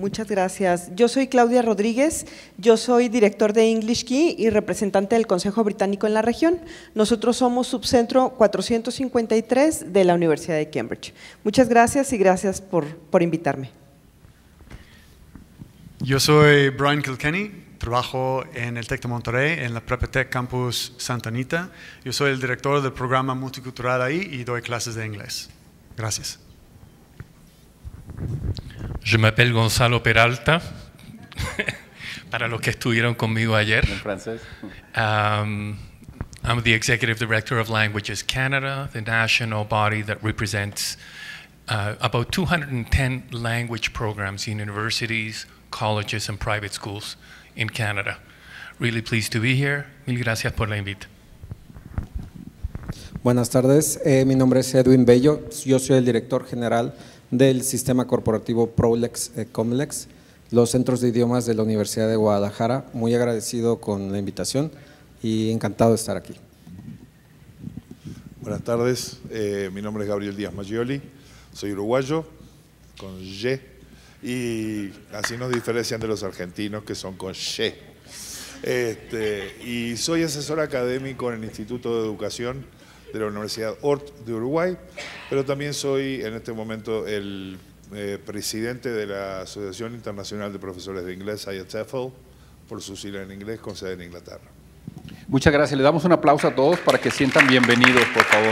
Muchas gracias. Yo soy Claudia Rodríguez, yo soy director de English Key y representante del Consejo Británico en la región. Nosotros somos subcentro 453 de la Universidad de Cambridge. Muchas gracias y gracias por invitarme. Yo soy Brian Kilkenny, trabajo en el TEC de Monterrey, en la Prepatec Campus Santa Anita. Yo soy el director del programa multicultural ahí y doy clases de inglés. Gracias. Je m'appelle Gonzalo Peralta, para los que estuvieron conmigo ayer. En francés. I'm the Executive Director of Languages Canada, the national body that represents about 210 language programs in universities, colleges and private schools in Canada. Really pleased to be here. Mil gracias por la invita. Buenas tardes, mi nombre es Edwin Bello, yo soy el director general del sistema corporativo Prolex Comlex, los centros de idiomas de la Universidad de Guadalajara. Muy agradecido con la invitación y encantado de estar aquí. Buenas tardes, mi nombre es Gabriel Díaz Maggioli, soy uruguayo, con Y, y así nos diferencian de los argentinos que son con Y. Y soy asesor académico en el Instituto de Educación de la Universidad Hort de Uruguay, pero también soy en este momento el presidente de la Asociación Internacional de Profesores de Inglés, IATEFL, por su sigla en inglés, con sede en Inglaterra. Muchas gracias. Le damos un aplauso a todos para que sientan bienvenidos, por favor.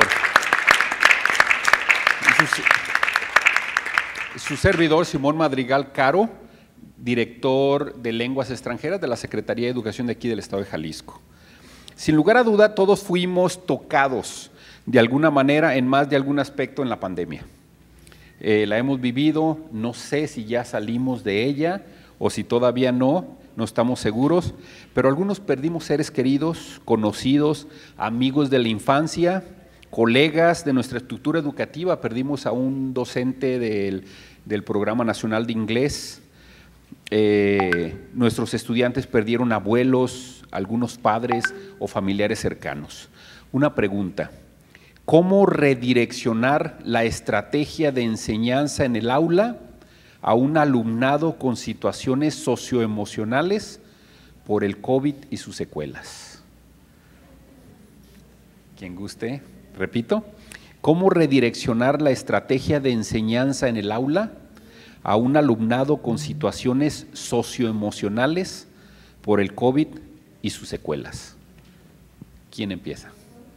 Su servidor, Simón Madrigal Caro, director de Lenguas Extranjeras de la Secretaría de Educación de aquí del Estado de Jalisco. Sin lugar a duda, todos fuimos tocados de alguna manera en más de algún aspecto en la pandemia. La hemos vivido, no sé si ya salimos de ella o si todavía no estamos seguros, pero algunos perdimos seres queridos, conocidos, amigos de la infancia, colegas de nuestra estructura educativa. Perdimos a un docente del Programa Nacional de Inglés, nuestros estudiantes perdieron abuelos, algunos padres o familiares cercanos. Una pregunta: ¿cómo redireccionar la estrategia de enseñanza en el aula a un alumnado con situaciones socioemocionales por el COVID y sus secuelas? ¿Quién guste? Repito, ¿cómo redireccionar la estrategia de enseñanza en el aula a un alumnado con situaciones socioemocionales por el COVID y sus secuelas? ¿Quién empieza?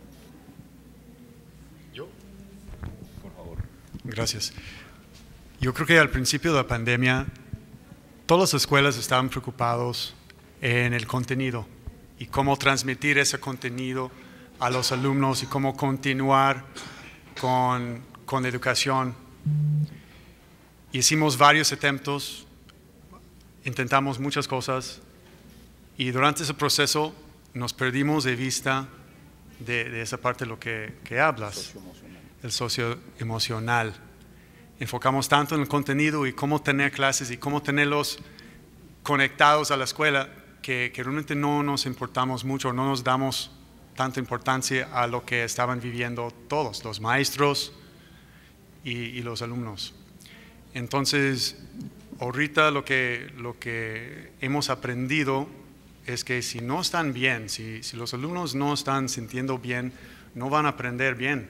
Yo. Por favor. Gracias. Yo creo que al principio de la pandemia todas las escuelas estaban preocupados en el contenido y cómo transmitir ese contenido a los alumnos y cómo continuar con la educación. Hicimos varios intentos, intentamos muchas cosas y durante ese proceso nos perdimos de vista de esa parte de lo que hablas, el socioemocional. Enfocamos tanto en el contenido y cómo tener clases y cómo tenerlos conectados a la escuela que realmente no nos importamos mucho, no nos damos tanta importancia a lo que estaban viviendo todos, los maestros y los alumnos. Entonces, ahorita lo que hemos aprendido es que si no están bien, si los alumnos no están sintiendo bien, no van a aprender bien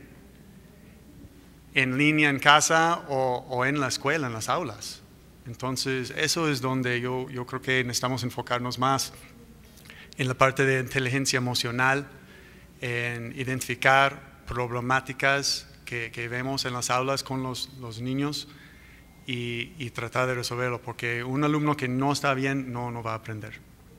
en línea en casa o en la escuela, en las aulas. Entonces, eso es donde yo creo que necesitamos enfocarnos más en la parte de inteligencia emocional, en identificar problemáticas que vemos en las aulas con los niños y tratar de resolverlo, porque un alumno que no está bien no va a aprender.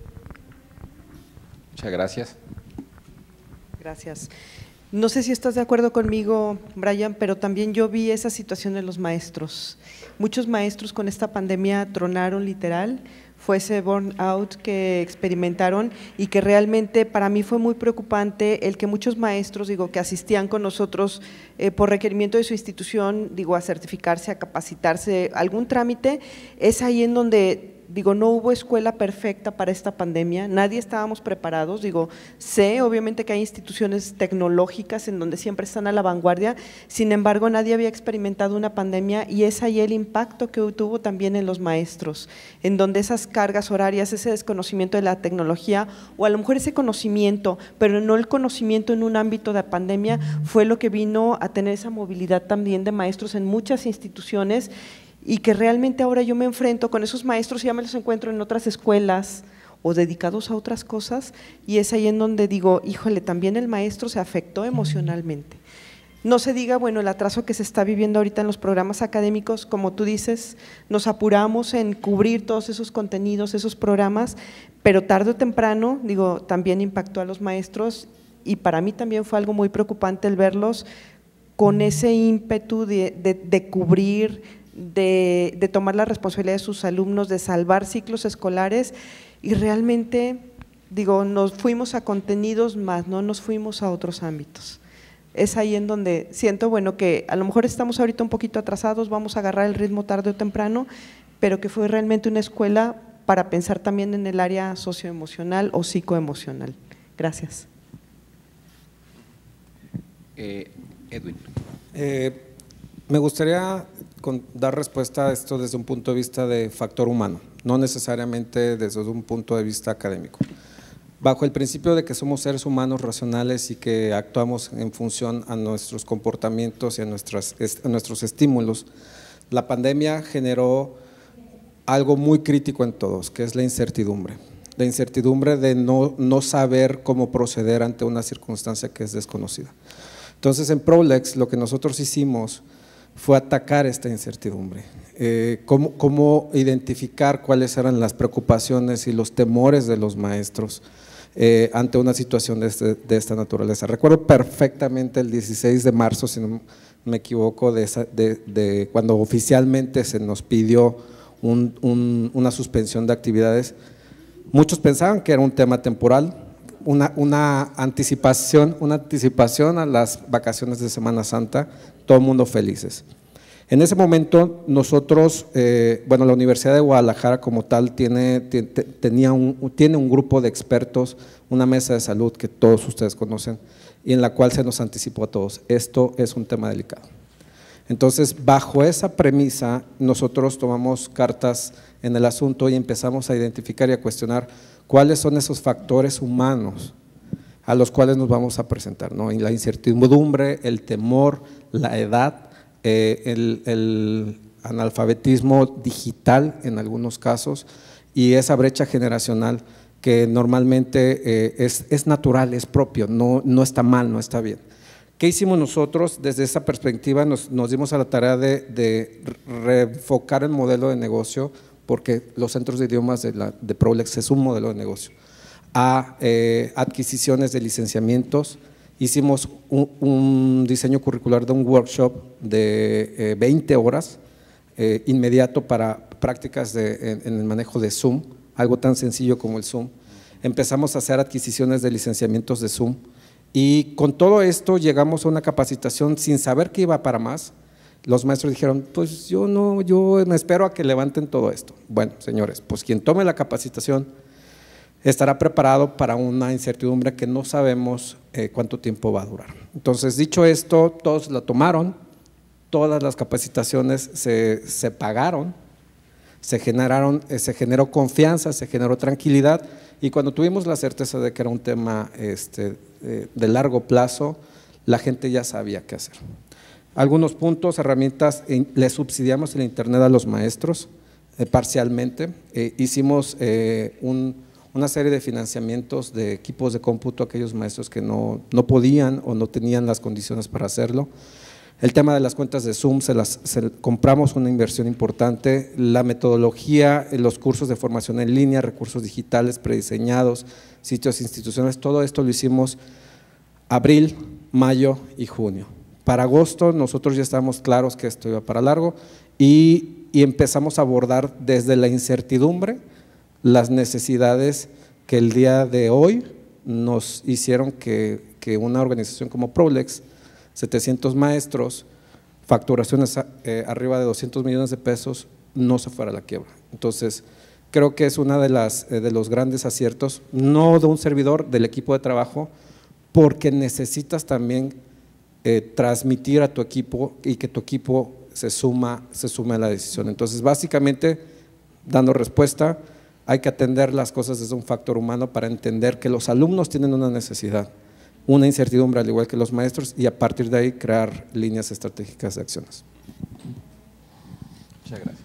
Muchas gracias. Gracias. No sé si estás de acuerdo conmigo, Brian, pero también yo vi esa situación en los maestros. Muchos maestros con esta pandemia tronaron literal, fue ese burnout que experimentaron y que realmente para mí fue muy preocupante el que muchos maestros, que asistían con nosotros por requerimiento de su institución, a certificarse, a capacitarse, algún trámite, es ahí en donde digo, no hubo escuela perfecta para esta pandemia, nadie estábamos preparados, digo, sé obviamente que hay instituciones tecnológicas en donde siempre están a la vanguardia, sin embargo nadie había experimentado una pandemia y es ahí el impacto que tuvo también en los maestros, en donde esas cargas horarias, ese desconocimiento de la tecnología o a lo mejor ese conocimiento, pero no el conocimiento en un ámbito de pandemia, fue lo que vino a tener esa movilidad también de maestros en muchas instituciones y que realmente ahora yo me enfrento con esos maestros y ya me los encuentro en otras escuelas o dedicados a otras cosas y es ahí en donde digo, híjole, también el maestro se afectó emocionalmente. No se diga, bueno, el atraso que se está viviendo ahorita en los programas académicos, como tú dices, nos apuramos en cubrir todos esos contenidos, esos programas, pero tarde o temprano, digo, también impactó a los maestros y para mí también fue algo muy preocupante el verlos con ese ímpetu de cubrir, de tomar la responsabilidad de sus alumnos, de salvar ciclos escolares y realmente, digo, nos fuimos a contenidos más, no nos fuimos a otros ámbitos. Es ahí en donde siento, bueno, que a lo mejor estamos ahorita un poquito atrasados, vamos a agarrar el ritmo tarde o temprano, pero que fue realmente una escuela para pensar también en el área socioemocional o psicoemocional. Gracias. Edwin. Me gustaría dar respuesta a esto desde un punto de vista de factor humano, no necesariamente desde un punto de vista académico. Bajo el principio de que somos seres humanos racionales y que actuamos en función a nuestros comportamientos y a nuestros estímulos, la pandemia generó algo muy crítico en todos, que es la incertidumbre. La incertidumbre de no saber cómo proceder ante una circunstancia que es desconocida. Entonces en Prolex lo que nosotros hicimos fue atacar esta incertidumbre, cómo identificar cuáles eran las preocupaciones y los temores de los maestros ante una situación de esta naturaleza. Recuerdo perfectamente el 16 de marzo, si no me equivoco, de cuando oficialmente se nos pidió una suspensión de actividades. Muchos pensaban que era un tema temporal, una anticipación a las vacaciones de Semana Santa, todo el mundo felices. En ese momento nosotros, bueno, la Universidad de Guadalajara como tal tiene un grupo de expertos, una mesa de salud que todos ustedes conocen y en la cual se nos anticipó a todos, esto es un tema delicado. Entonces, bajo esa premisa, nosotros tomamos cartas en el asunto y empezamos a identificar y a cuestionar cuáles son esos factores humanos a los cuales nos vamos a presentar, ¿no? Y la incertidumbre, el temor, la edad, el analfabetismo digital en algunos casos y esa brecha generacional que normalmente es natural, es propio, no está mal, no está bien. ¿Qué hicimos nosotros? Desde esa perspectiva nos dimos a la tarea de reenfocar el modelo de negocio, porque los centros de idiomas de Prolex es un modelo de negocio, a adquisiciones de licenciamientos. Hicimos un diseño curricular de un workshop de 20 horas inmediato para prácticas en el manejo de Zoom, algo tan sencillo como el Zoom. Empezamos a hacer adquisiciones de licenciamientos de Zoom y con todo esto llegamos a una capacitación sin saber que iba para más. Los maestros dijeron, pues yo me espero a que levanten todo esto. Bueno, señores, pues quien tome la capacitación estará preparado para una incertidumbre que no sabemos cuánto tiempo va a durar. Entonces, dicho esto, todos la tomaron, todas las capacitaciones se pagaron, se generó confianza, se generó tranquilidad y cuando tuvimos la certeza de que era un tema de largo plazo, la gente ya sabía qué hacer. Algunos puntos, herramientas, le subsidiamos el internet a los maestros parcialmente, hicimos una serie de financiamientos de equipos de cómputo a aquellos maestros que no podían o no tenían las condiciones para hacerlo. El tema de las cuentas de Zoom, compramos una inversión importante, la metodología, los cursos de formación en línea, recursos digitales prediseñados, sitios institucionales, todo esto lo hicimos abril, mayo y junio. Para agosto nosotros ya estábamos claros que esto iba para largo y empezamos a abordar desde la incertidumbre las necesidades que el día de hoy nos hicieron que una organización como Prolex, 700 maestros, facturaciones arriba de 200 millones de pesos, no se fuera a la quiebra. Entonces, creo que es una de los grandes aciertos, no de un servidor, del equipo de trabajo, porque necesitas también transmitir a tu equipo y que tu equipo se sume a la decisión. Entonces, básicamente, dando respuesta, hay que atender las cosas desde un factor humano para entender que los alumnos tienen una necesidad, una incertidumbre al igual que los maestros, y a partir de ahí crear líneas estratégicas de acciones. Muchas gracias.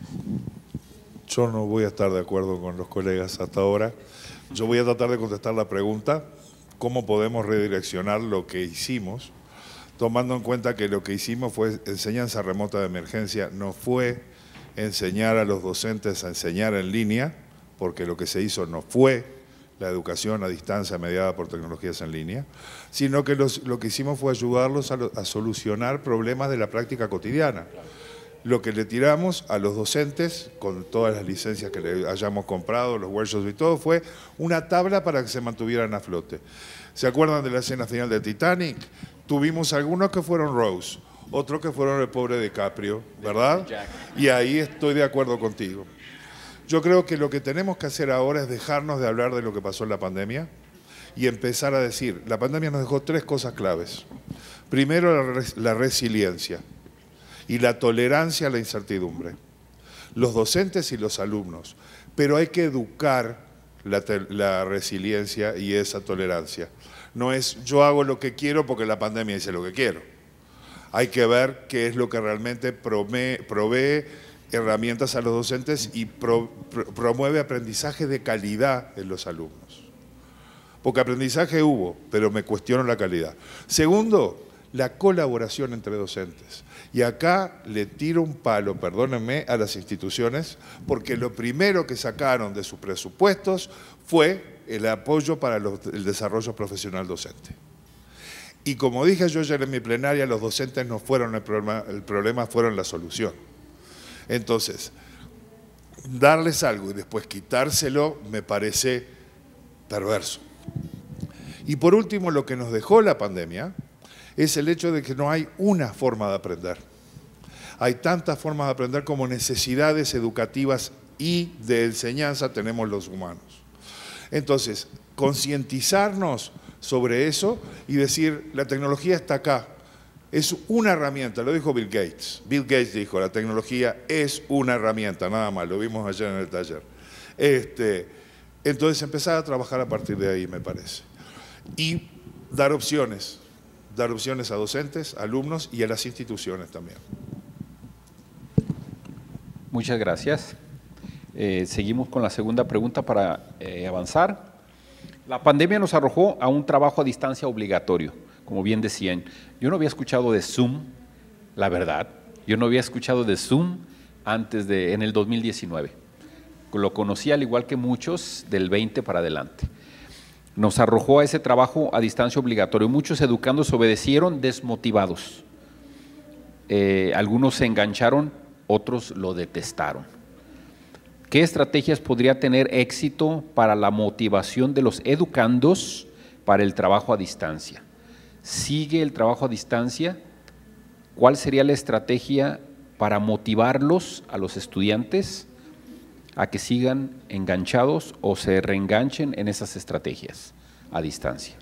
Yo no voy a estar de acuerdo con los colegas hasta ahora. Yo voy a tratar de contestar la pregunta, ¿cómo podemos redireccionar lo que hicimos? Tomando en cuenta que lo que hicimos fue enseñanza remota de emergencia, no fue enseñar a los docentes a enseñar en línea, porque lo que se hizo no fue la educación a distancia mediada por tecnologías en línea, sino que lo que hicimos fue ayudarlos a solucionar problemas de la práctica cotidiana. Lo que le tiramos a los docentes, con todas las licencias que le hayamos comprado, los workshops y todo, fue una tabla para que se mantuvieran a flote. ¿Se acuerdan de la escena final de Titanic? Tuvimos algunos que fueron Rose, otros que fueron el pobre DiCaprio, ¿verdad? Y ahí estoy de acuerdo contigo. Yo creo que lo que tenemos que hacer ahora es dejarnos de hablar de lo que pasó en la pandemia y empezar a decir, la pandemia nos dejó 3 cosas claves. Primero, la resiliencia y la tolerancia a la incertidumbre. Los docentes y los alumnos, pero hay que educar la resiliencia y esa tolerancia. No es yo hago lo que quiero porque la pandemia dice lo que quiero. Hay que ver qué es lo que realmente provee herramientas a los docentes y promueve aprendizaje de calidad en los alumnos. Porque aprendizaje hubo, pero me cuestiono la calidad. Segundo, la colaboración entre docentes. Y acá le tiro un palo, perdónenme, a las instituciones, porque lo primero que sacaron de sus presupuestos fue el apoyo para el desarrollo profesional docente. Y como dije yo ayer en mi plenaria, los docentes no fueron el problema fueron la solución. Entonces, darles algo y después quitárselo me parece perverso. Y por último, lo que nos dejó la pandemia es el hecho de que no hay una forma de aprender. Hay tantas formas de aprender como necesidades educativas y de enseñanza tenemos los humanos. Entonces, concientizarnos sobre eso y decir, la tecnología está acá, es una herramienta, lo dijo Bill Gates. Bill Gates dijo, la tecnología es una herramienta, nada más, lo vimos ayer en el taller. Entonces, empezar a trabajar a partir de ahí, me parece. Y dar opciones a docentes, alumnos y a las instituciones también. Muchas gracias. Seguimos con la segunda pregunta para avanzar. La pandemia nos arrojó a un trabajo a distancia obligatorio, como bien decían. Yo no había escuchado de Zoom, la verdad. Yo no había escuchado de Zoom en el 2019. Lo conocí al igual que muchos del 20 para adelante. Nos arrojó a ese trabajo a distancia obligatorio. Muchos educandos obedecieron desmotivados. Algunos se engancharon, otros lo detestaron. ¿Qué estrategias podría tener éxito para la motivación de los educandos para el trabajo a distancia? ¿Sigue el trabajo a distancia? ¿Cuál sería la estrategia para motivarlos a los estudiantes a que sigan enganchados o se reenganchen en esas estrategias a distancia?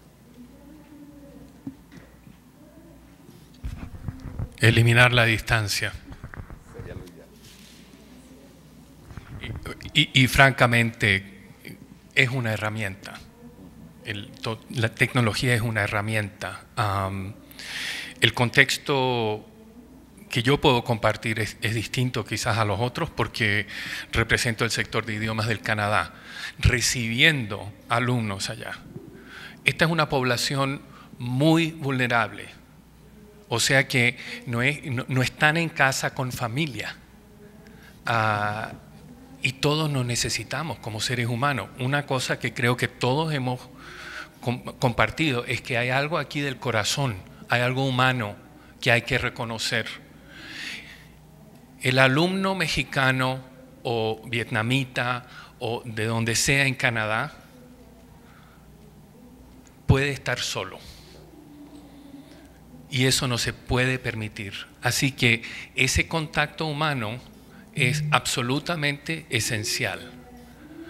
Eliminar la distancia. Y francamente, es una herramienta. La tecnología es una herramienta. El contexto que yo puedo compartir es distinto quizás a los otros porque represento el sector de idiomas del Canadá, recibiendo alumnos allá. Esta es una población muy vulnerable, o sea que no están en casa con familia. Y todos nos necesitamos como seres humanos. Una cosa que creo que todos hemos compartido es que hay algo aquí del corazón, hay algo humano que hay que reconocer. El alumno mexicano o vietnamita o de donde sea en Canadá puede estar solo. Y eso no se puede permitir. Así que ese contacto humano es absolutamente esencial.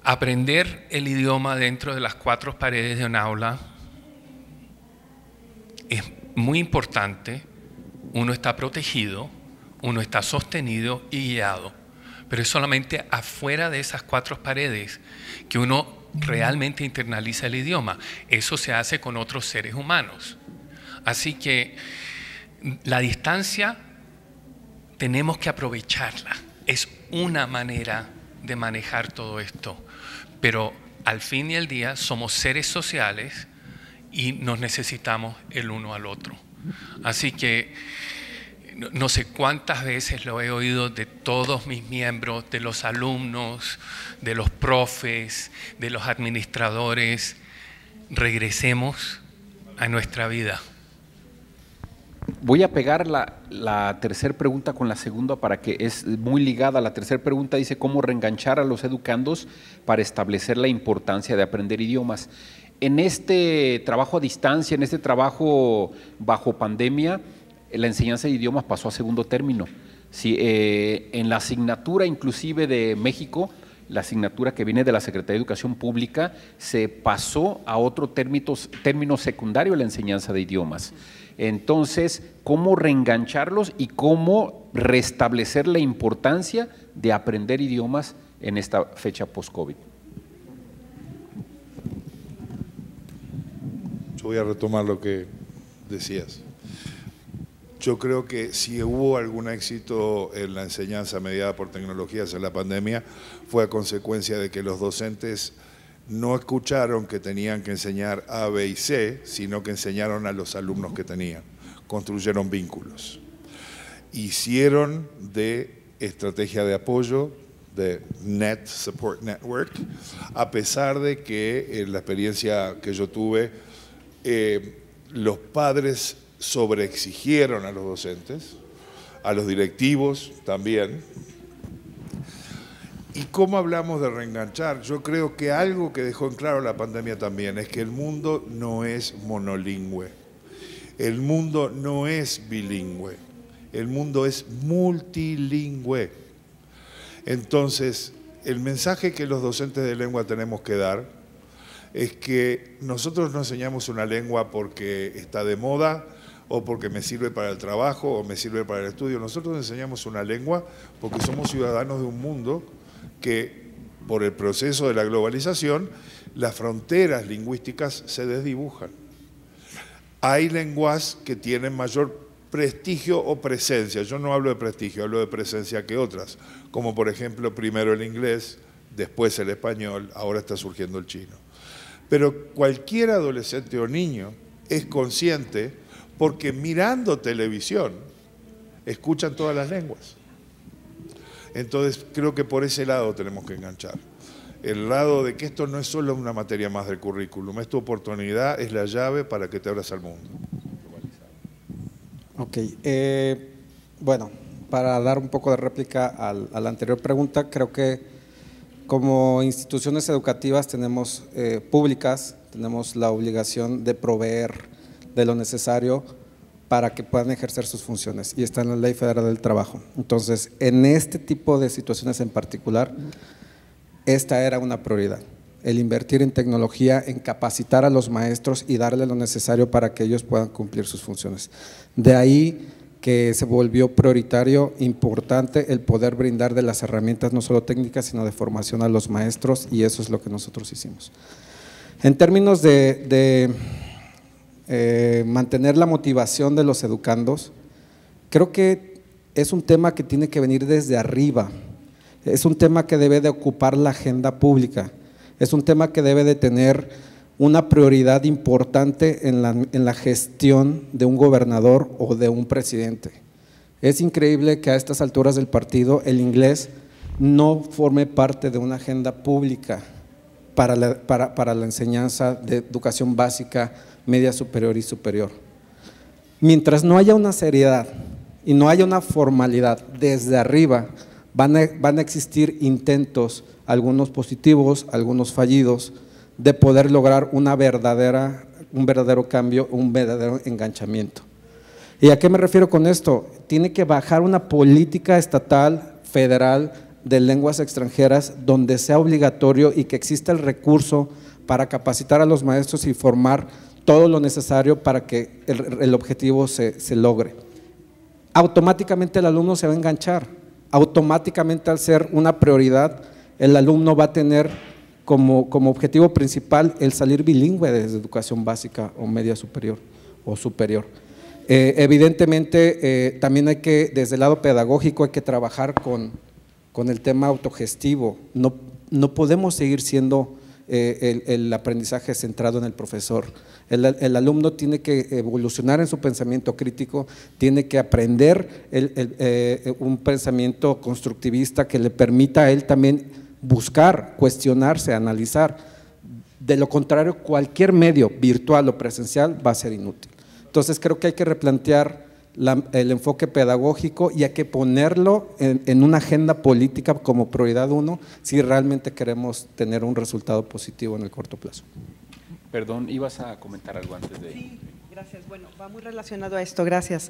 aprender el idioma dentro de las 4 paredes de un aula es muy importante. Uno está protegido, uno está sostenido y guiado, pero es solamente afuera de esas 4 paredes que uno realmente internaliza el idioma. Eso se hace con otros seres humanos. Así que la distancia tenemos que aprovecharla. Es una manera de manejar todo esto, pero al fin y al día somos seres sociales y nos necesitamos el uno al otro. Así que no sé cuántas veces lo he oído de todos mis miembros, de los alumnos, de los profes, de los administradores: regresemos a nuestra vida. Voy a pegar la tercera pregunta con la segunda para que es muy ligada. La tercera pregunta dice: ¿cómo reenganchar a los educandos para establecer la importancia de aprender idiomas? En este trabajo a distancia, en este trabajo bajo pandemia, la enseñanza de idiomas pasó a segundo término. Sí, en la asignatura inclusive de México, la asignatura que viene de la Secretaría de Educación Pública, se pasó a otro término secundario, la enseñanza de idiomas. Entonces, ¿cómo reengancharlos y cómo restablecer la importancia de aprender idiomas en esta fecha post-COVID? Yo voy a retomar lo que decías. Yo creo que si hubo algún éxito en la enseñanza mediada por tecnologías en la pandemia, fue a consecuencia de que los docentes no escucharon que tenían que enseñar A, B y C, sino que enseñaron a los alumnos que tenían, construyeron vínculos. Hicieron de estrategia de apoyo, de Net Support Network, a pesar de que en la experiencia que yo tuve, los padres sobreexigieron a los docentes, a los directivos también. ¿Y cómo hablamos de reenganchar? Yo creo que algo que dejó en claro la pandemia también es que el mundo no es monolingüe, el mundo no es bilingüe, el mundo es multilingüe. Entonces, el mensaje que los docentes de lengua tenemos que dar es que nosotros no enseñamos una lengua porque está de moda o porque me sirve para el trabajo o me sirve para el estudio. Nosotros enseñamos una lengua porque somos ciudadanos de un mundo que, por el proceso de la globalización, las fronteras lingüísticas se desdibujan. Hay lenguas que tienen mayor prestigio o presencia. Yo no hablo de prestigio, hablo de presencia que otras, como por ejemplo primero el inglés, después el español, ahora está surgiendo el chino. Pero cualquier adolescente o niño es consciente porque mirando televisión escuchan todas las lenguas. Entonces creo que por ese lado tenemos que enganchar. El lado de que esto no es solo una materia más del currículum, es tu oportunidad, es la llave para que te abras al mundo. Ok, bueno, para dar un poco de réplica a la anterior pregunta, creo que como instituciones educativas públicas, tenemos la obligación de proveer de lo necesario para que puedan ejercer sus funciones, y está en la Ley Federal del Trabajo. Entonces, en este tipo de situaciones en particular, esta era una prioridad, el invertir en tecnología, en capacitar a los maestros y darle lo necesario para que ellos puedan cumplir sus funciones. De ahí que se volvió prioritario, importante, el poder brindar de las herramientas no solo técnicas, sino de formación a los maestros, y eso es lo que nosotros hicimos. En términos de mantener la motivación de los educandos, creo que es un tema que tiene que venir desde arriba, es un tema que debe de ocupar la agenda pública, es un tema que debe de tener una prioridad importante en la gestión de un gobernador o de un presidente. Es increíble que a estas alturas del partido el inglés no forme parte de una agenda pública para la enseñanza de educación básica, media superior y superior. Mientras no haya una seriedad y no haya una formalidad desde arriba, van a existir intentos, algunos positivos, algunos fallidos, de poder lograr un verdadero cambio, un verdadero enganchamiento. ¿Y a qué me refiero con esto? Tiene que bajar una política estatal, federal, de lenguas extranjeras donde sea obligatorio y que exista el recurso para capacitar a los maestros y formar todo lo necesario para que el objetivo se logre. Automáticamente el alumno se va a enganchar, automáticamente al ser una prioridad, el alumno va a tener como objetivo principal el salir bilingüe desde educación básica o media superior o superior. Evidentemente también hay que, desde el lado pedagógico, hay que trabajar con el tema autogestivo. No podemos seguir siendo el aprendizaje centrado en el profesor. El alumno tiene que evolucionar en su pensamiento crítico, tiene que aprender un pensamiento constructivista que le permita a él también buscar, cuestionarse, analizar. De lo contrario, cualquier medio virtual o presencial va a ser inútil. Entonces creo que hay que replantear el enfoque pedagógico y hay que ponerlo en una agenda política como prioridad 1 si realmente queremos tener un resultado positivo en el corto plazo. Perdón, ibas a comentar algo antes de… Sí, gracias. Bueno, va muy relacionado a esto, gracias.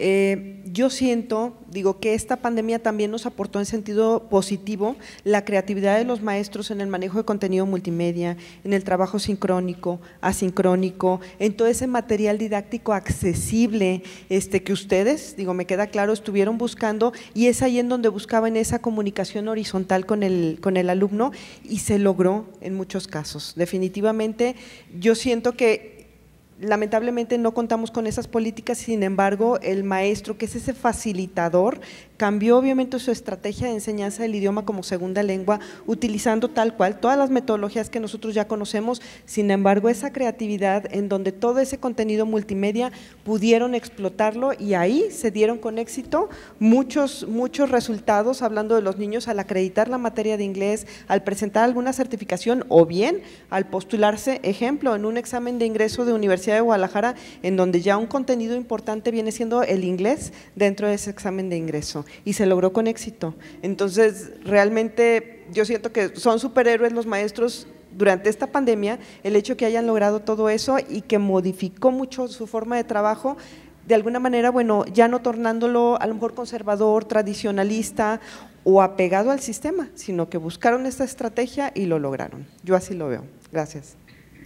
Yo siento, digo, que esta pandemia también nos aportó en sentido positivo la creatividad de los maestros en el manejo de contenido multimedia, en el trabajo sincrónico, asincrónico, en todo ese material didáctico accesible que ustedes, digo, me queda claro, estuvieron buscando, y es ahí en donde buscaban esa comunicación horizontal con el alumno y se logró en muchos casos. Definitivamente yo siento que lamentablemente no contamos con esas políticas, sin embargo el maestro, que es ese facilitador, cambió obviamente su estrategia de enseñanza del idioma como segunda lengua, utilizando tal cual todas las metodologías que nosotros ya conocemos. Sin embargo, esa creatividad en donde todo ese contenido multimedia pudieron explotarlo, y ahí se dieron con éxito muchos resultados, hablando de los niños al acreditar la materia de inglés, al presentar alguna certificación o bien al postularse, ejemplo, en un examen de ingreso de Universidad de Guadalajara, en donde ya un contenido importante viene siendo el inglés dentro de ese examen de ingreso, y se logró con éxito. Entonces, realmente yo siento que son superhéroes los maestros durante esta pandemia, el hecho que hayan logrado todo eso y que modificó mucho su forma de trabajo, de alguna manera, bueno, ya no tornándolo a lo mejor conservador, tradicionalista o apegado al sistema, sino que buscaron esta estrategia y lo lograron. Yo así lo veo. Gracias.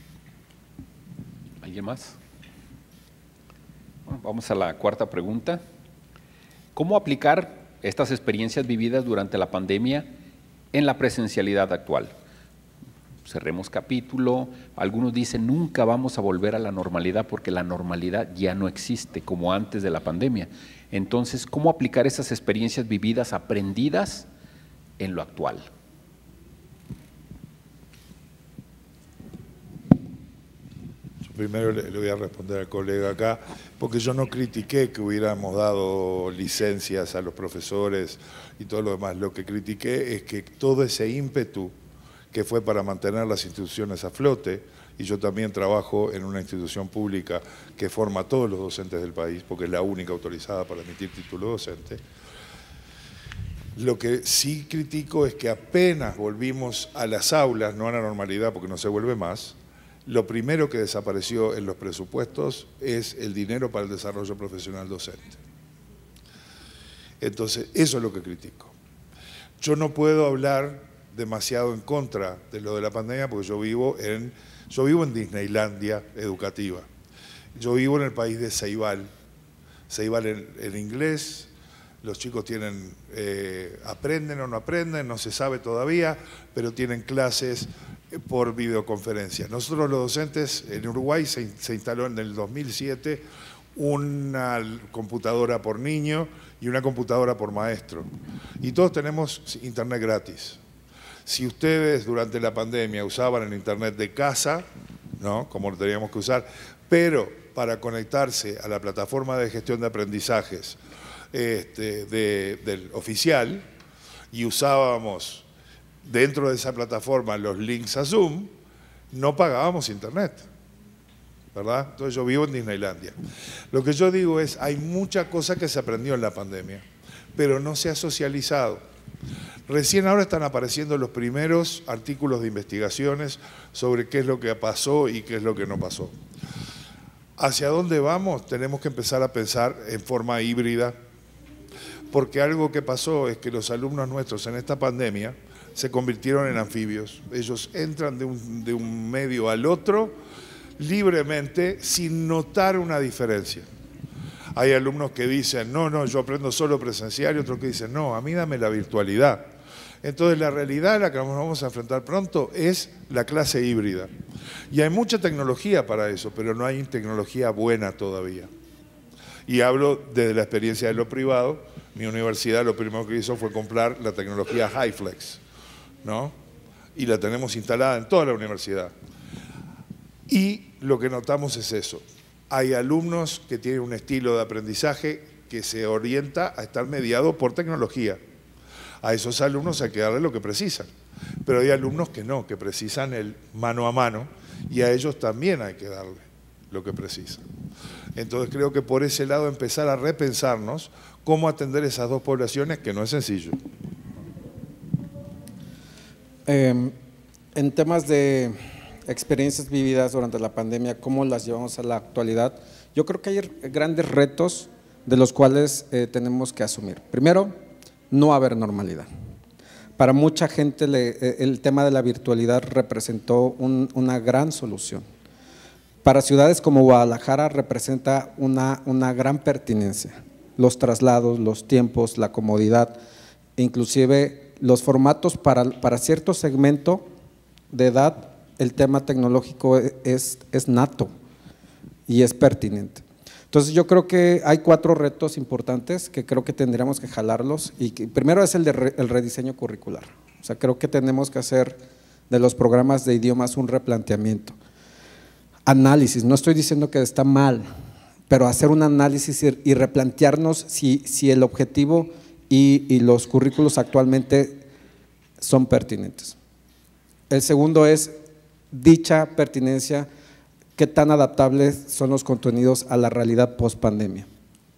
¿Alguien más? Bueno, vamos a la cuarta pregunta. ¿Cómo aplicar estas experiencias vividas durante la pandemia en la presencialidad actual? Cerremos capítulo. Algunos dicen nunca vamos a volver a la normalidad porque la normalidad ya no existe como antes de la pandemia. Entonces, ¿cómo aplicar esas experiencias vividas, aprendidas en lo actual? Primero le voy a responder al colega acá, porque yo no critiqué que hubiéramos dado licencias a los profesores y todo lo demás. Lo que critiqué es que todo ese ímpetu que fue para mantener las instituciones a flote, y yo también trabajo en una institución pública que forma a todos los docentes del país, porque es la única autorizada para emitir título docente. Lo que sí critico es que apenas volvimos a las aulas, no a la normalidad porque no se vuelve más, lo primero que desapareció en los presupuestos es el dinero para el desarrollo profesional docente. Entonces, eso es lo que critico. Yo no puedo hablar demasiado en contra de lo de la pandemia porque yo vivo en Disneylandia educativa. Yo vivo en el país de Ceibal. Ceibal en inglés, los chicos aprenden o no aprenden, no se sabe todavía, pero tienen clases por videoconferencia. Nosotros los docentes en Uruguay se instaló en el 2007 una computadora por niño y una computadora por maestro. Y todos tenemos internet gratis. Si ustedes durante la pandemia usaban el internet de casa, ¿no?, como lo teníamos que usar, pero para conectarse a la plataforma de gestión de aprendizajes del oficial, y usábamos dentro de esa plataforma los links a Zoom, no pagábamos internet, ¿verdad? Entonces yo vivo en Disneylandia. Lo que yo digo es, hay mucha cosa que se aprendió en la pandemia, pero no se ha socializado. Recién ahora están apareciendo los primeros artículos de investigaciones sobre qué es lo que pasó y qué es lo que no pasó. ¿Hacia dónde vamos? Tenemos que empezar a pensar en forma híbrida. porque algo que pasó es que los alumnos nuestros en esta pandemia se convirtieron en anfibios. Ellos entran de un medio al otro libremente sin notar una diferencia. Hay alumnos que dicen, no, yo aprendo solo presencial, y otros que dicen, no, a mí dame la virtualidad. Entonces la realidad a la que nos vamos a enfrentar pronto es la clase híbrida. Y hay mucha tecnología para eso, pero no hay tecnología buena todavía. Y hablo desde la experiencia de lo privado. Mi universidad lo primero que hizo fue comprar la tecnología HyFlex, ¿no? Y la tenemos instalada en toda la universidad. Y lo que notamos es eso. Hay alumnos que tienen un estilo de aprendizaje que se orienta a estar mediado por tecnología. A esos alumnos hay que darle lo que precisan. Pero hay alumnos que no, que precisan el mano a mano, y a ellos también hay que darle lo que precisan. Entonces creo que por ese lado empezar a repensarnos cómo atender esas dos poblaciones, que no es sencillo. En temas de experiencias vividas durante la pandemia, ¿cómo las llevamos a la actualidad? Yo creo que hay grandes retos de los cuales tenemos que asumir. Primero, no haber normalidad. Para mucha gente el tema de la virtualidad representó una gran solución. Para ciudades como Guadalajara representa una gran pertinencia. Los traslados, los tiempos, la comodidad, inclusive los formatos para cierto segmento de edad, el tema tecnológico es nato y es pertinente. Entonces yo creo que hay 4 retos importantes que creo que tendríamos que jalarlos, y que primero es el rediseño curricular. O sea, creo que tenemos que hacer de los programas de idiomas un replanteamiento. Análisis, no estoy diciendo que está mal, pero hacer un análisis y replantearnos si el objetivo y los currículos actualmente son pertinentes. El segundo es dicha pertinencia, qué tan adaptables son los contenidos a la realidad post pandemia.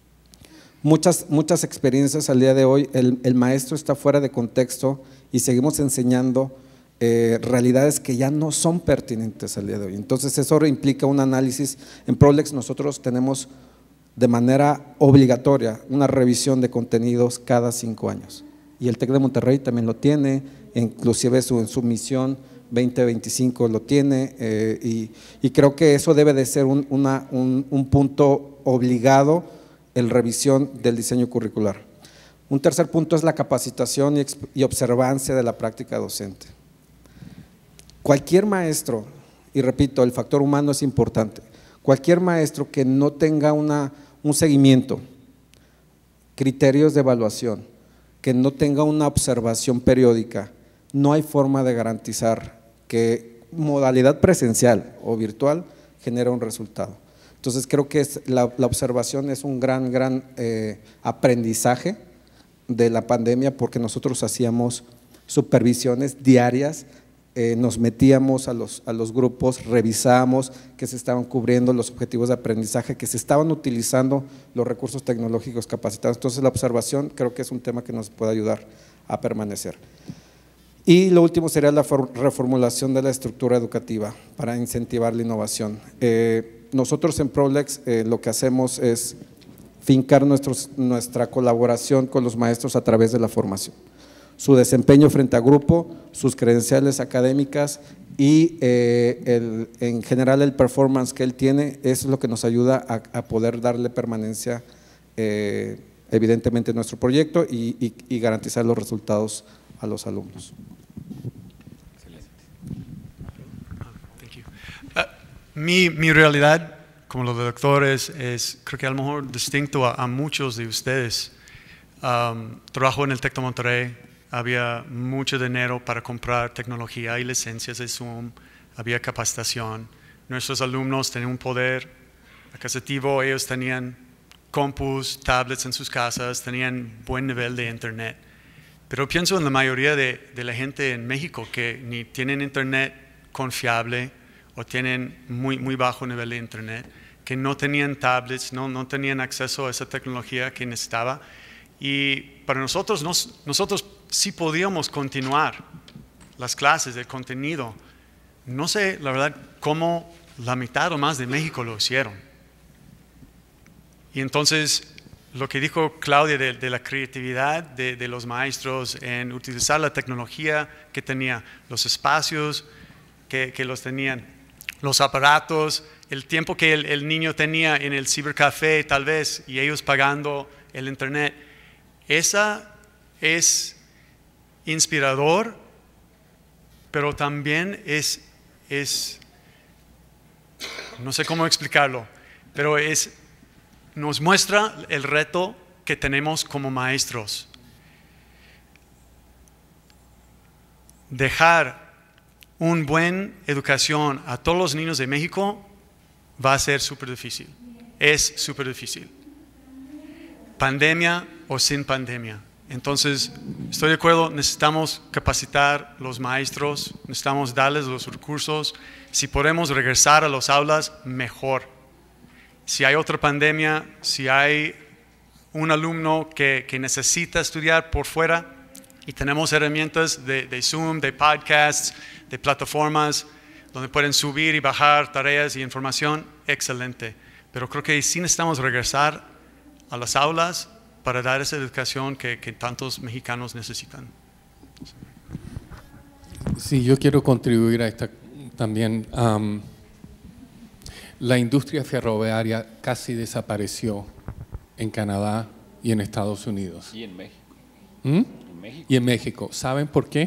Muchas experiencias al día de hoy, el maestro está fuera de contexto y seguimos enseñando realidades que ya no son pertinentes al día de hoy. Entonces eso implica un análisis. En Prolex nosotros tenemos de manera obligatoria una revisión de contenidos cada 5 años, y el TEC de Monterrey también lo tiene, inclusive en su misión 2025 lo tiene, y creo que eso debe de ser un punto obligado, el revisión del diseño curricular. Un tercer punto es la capacitación y observancia de la práctica docente. Cualquier maestro, y repito, el factor humano es importante, cualquier maestro que no tenga un seguimiento, criterios de evaluación, que no tenga una observación periódica, no hay forma de garantizar que modalidad presencial o virtual genera un resultado. Entonces creo que la observación es un gran aprendizaje de la pandemia, porque nosotros hacíamos supervisiones diarias, nos metíamos a los grupos, revisábamos que se estaban cubriendo los objetivos de aprendizaje, que se estaban utilizando los recursos tecnológicos capacitados. Entonces la observación creo que es un tema que nos puede ayudar a permanecer. Y lo último sería la reformulación de la estructura educativa para incentivar la innovación. Nosotros en Prolex lo que hacemos es fincar nuestra colaboración con los maestros a través de la formación, su desempeño frente a grupo, sus credenciales académicas y en general el performance que él tiene, eso es lo que nos ayuda a poder darle permanencia evidentemente en nuestro proyecto y garantizar los resultados a los alumnos. Mi realidad como los doctores es, creo que a lo mejor distinto a muchos de ustedes. Trabajo en el TEC de Monterrey, había mucho dinero para comprar tecnología y licencias de Zoom, había capacitación. Nuestros alumnos tenían un poder adquisitivo, ellos tenían compus, tablets en sus casas, tenían buen nivel de internet. Pero pienso en la mayoría de la gente en México que ni tienen internet confiable o tienen muy bajo nivel de internet, que no tenían tablets, no tenían acceso a esa tecnología que necesitaba. Y para nosotros sí podíamos continuar las clases, el contenido. No sé, la verdad, cómo la mitad o más de México lo hicieron. Y entonces lo que dijo Claudia de la creatividad de los maestros en utilizar la tecnología que tenía, los espacios que los tenían, los aparatos, el tiempo que el niño tenía en el cibercafé tal vez, y ellos pagando el internet. Esa es inspirador, pero también es no sé cómo explicarlo, pero nos muestra el reto que tenemos como maestros. Dejar una buena educación a todos los niños de México va a ser súper difícil. Es súper difícil. Pandemia o sin pandemia. Entonces, estoy de acuerdo, necesitamos capacitar los maestros, necesitamos darles los recursos. Si podemos regresar a las aulas, mejor. Si hay otra pandemia, si hay un alumno que necesita estudiar por fuera y tenemos herramientas de Zoom, de podcasts, de plataformas donde pueden subir y bajar tareas y información, excelente. Pero creo que sí necesitamos regresar a las aulas para dar esa educación que tantos mexicanos necesitan. Sí, yo quiero contribuir a esta también. La industria ferroviaria casi desapareció en Canadá y en Estados Unidos. Y en México. En México. Y en México. ¿Saben por qué?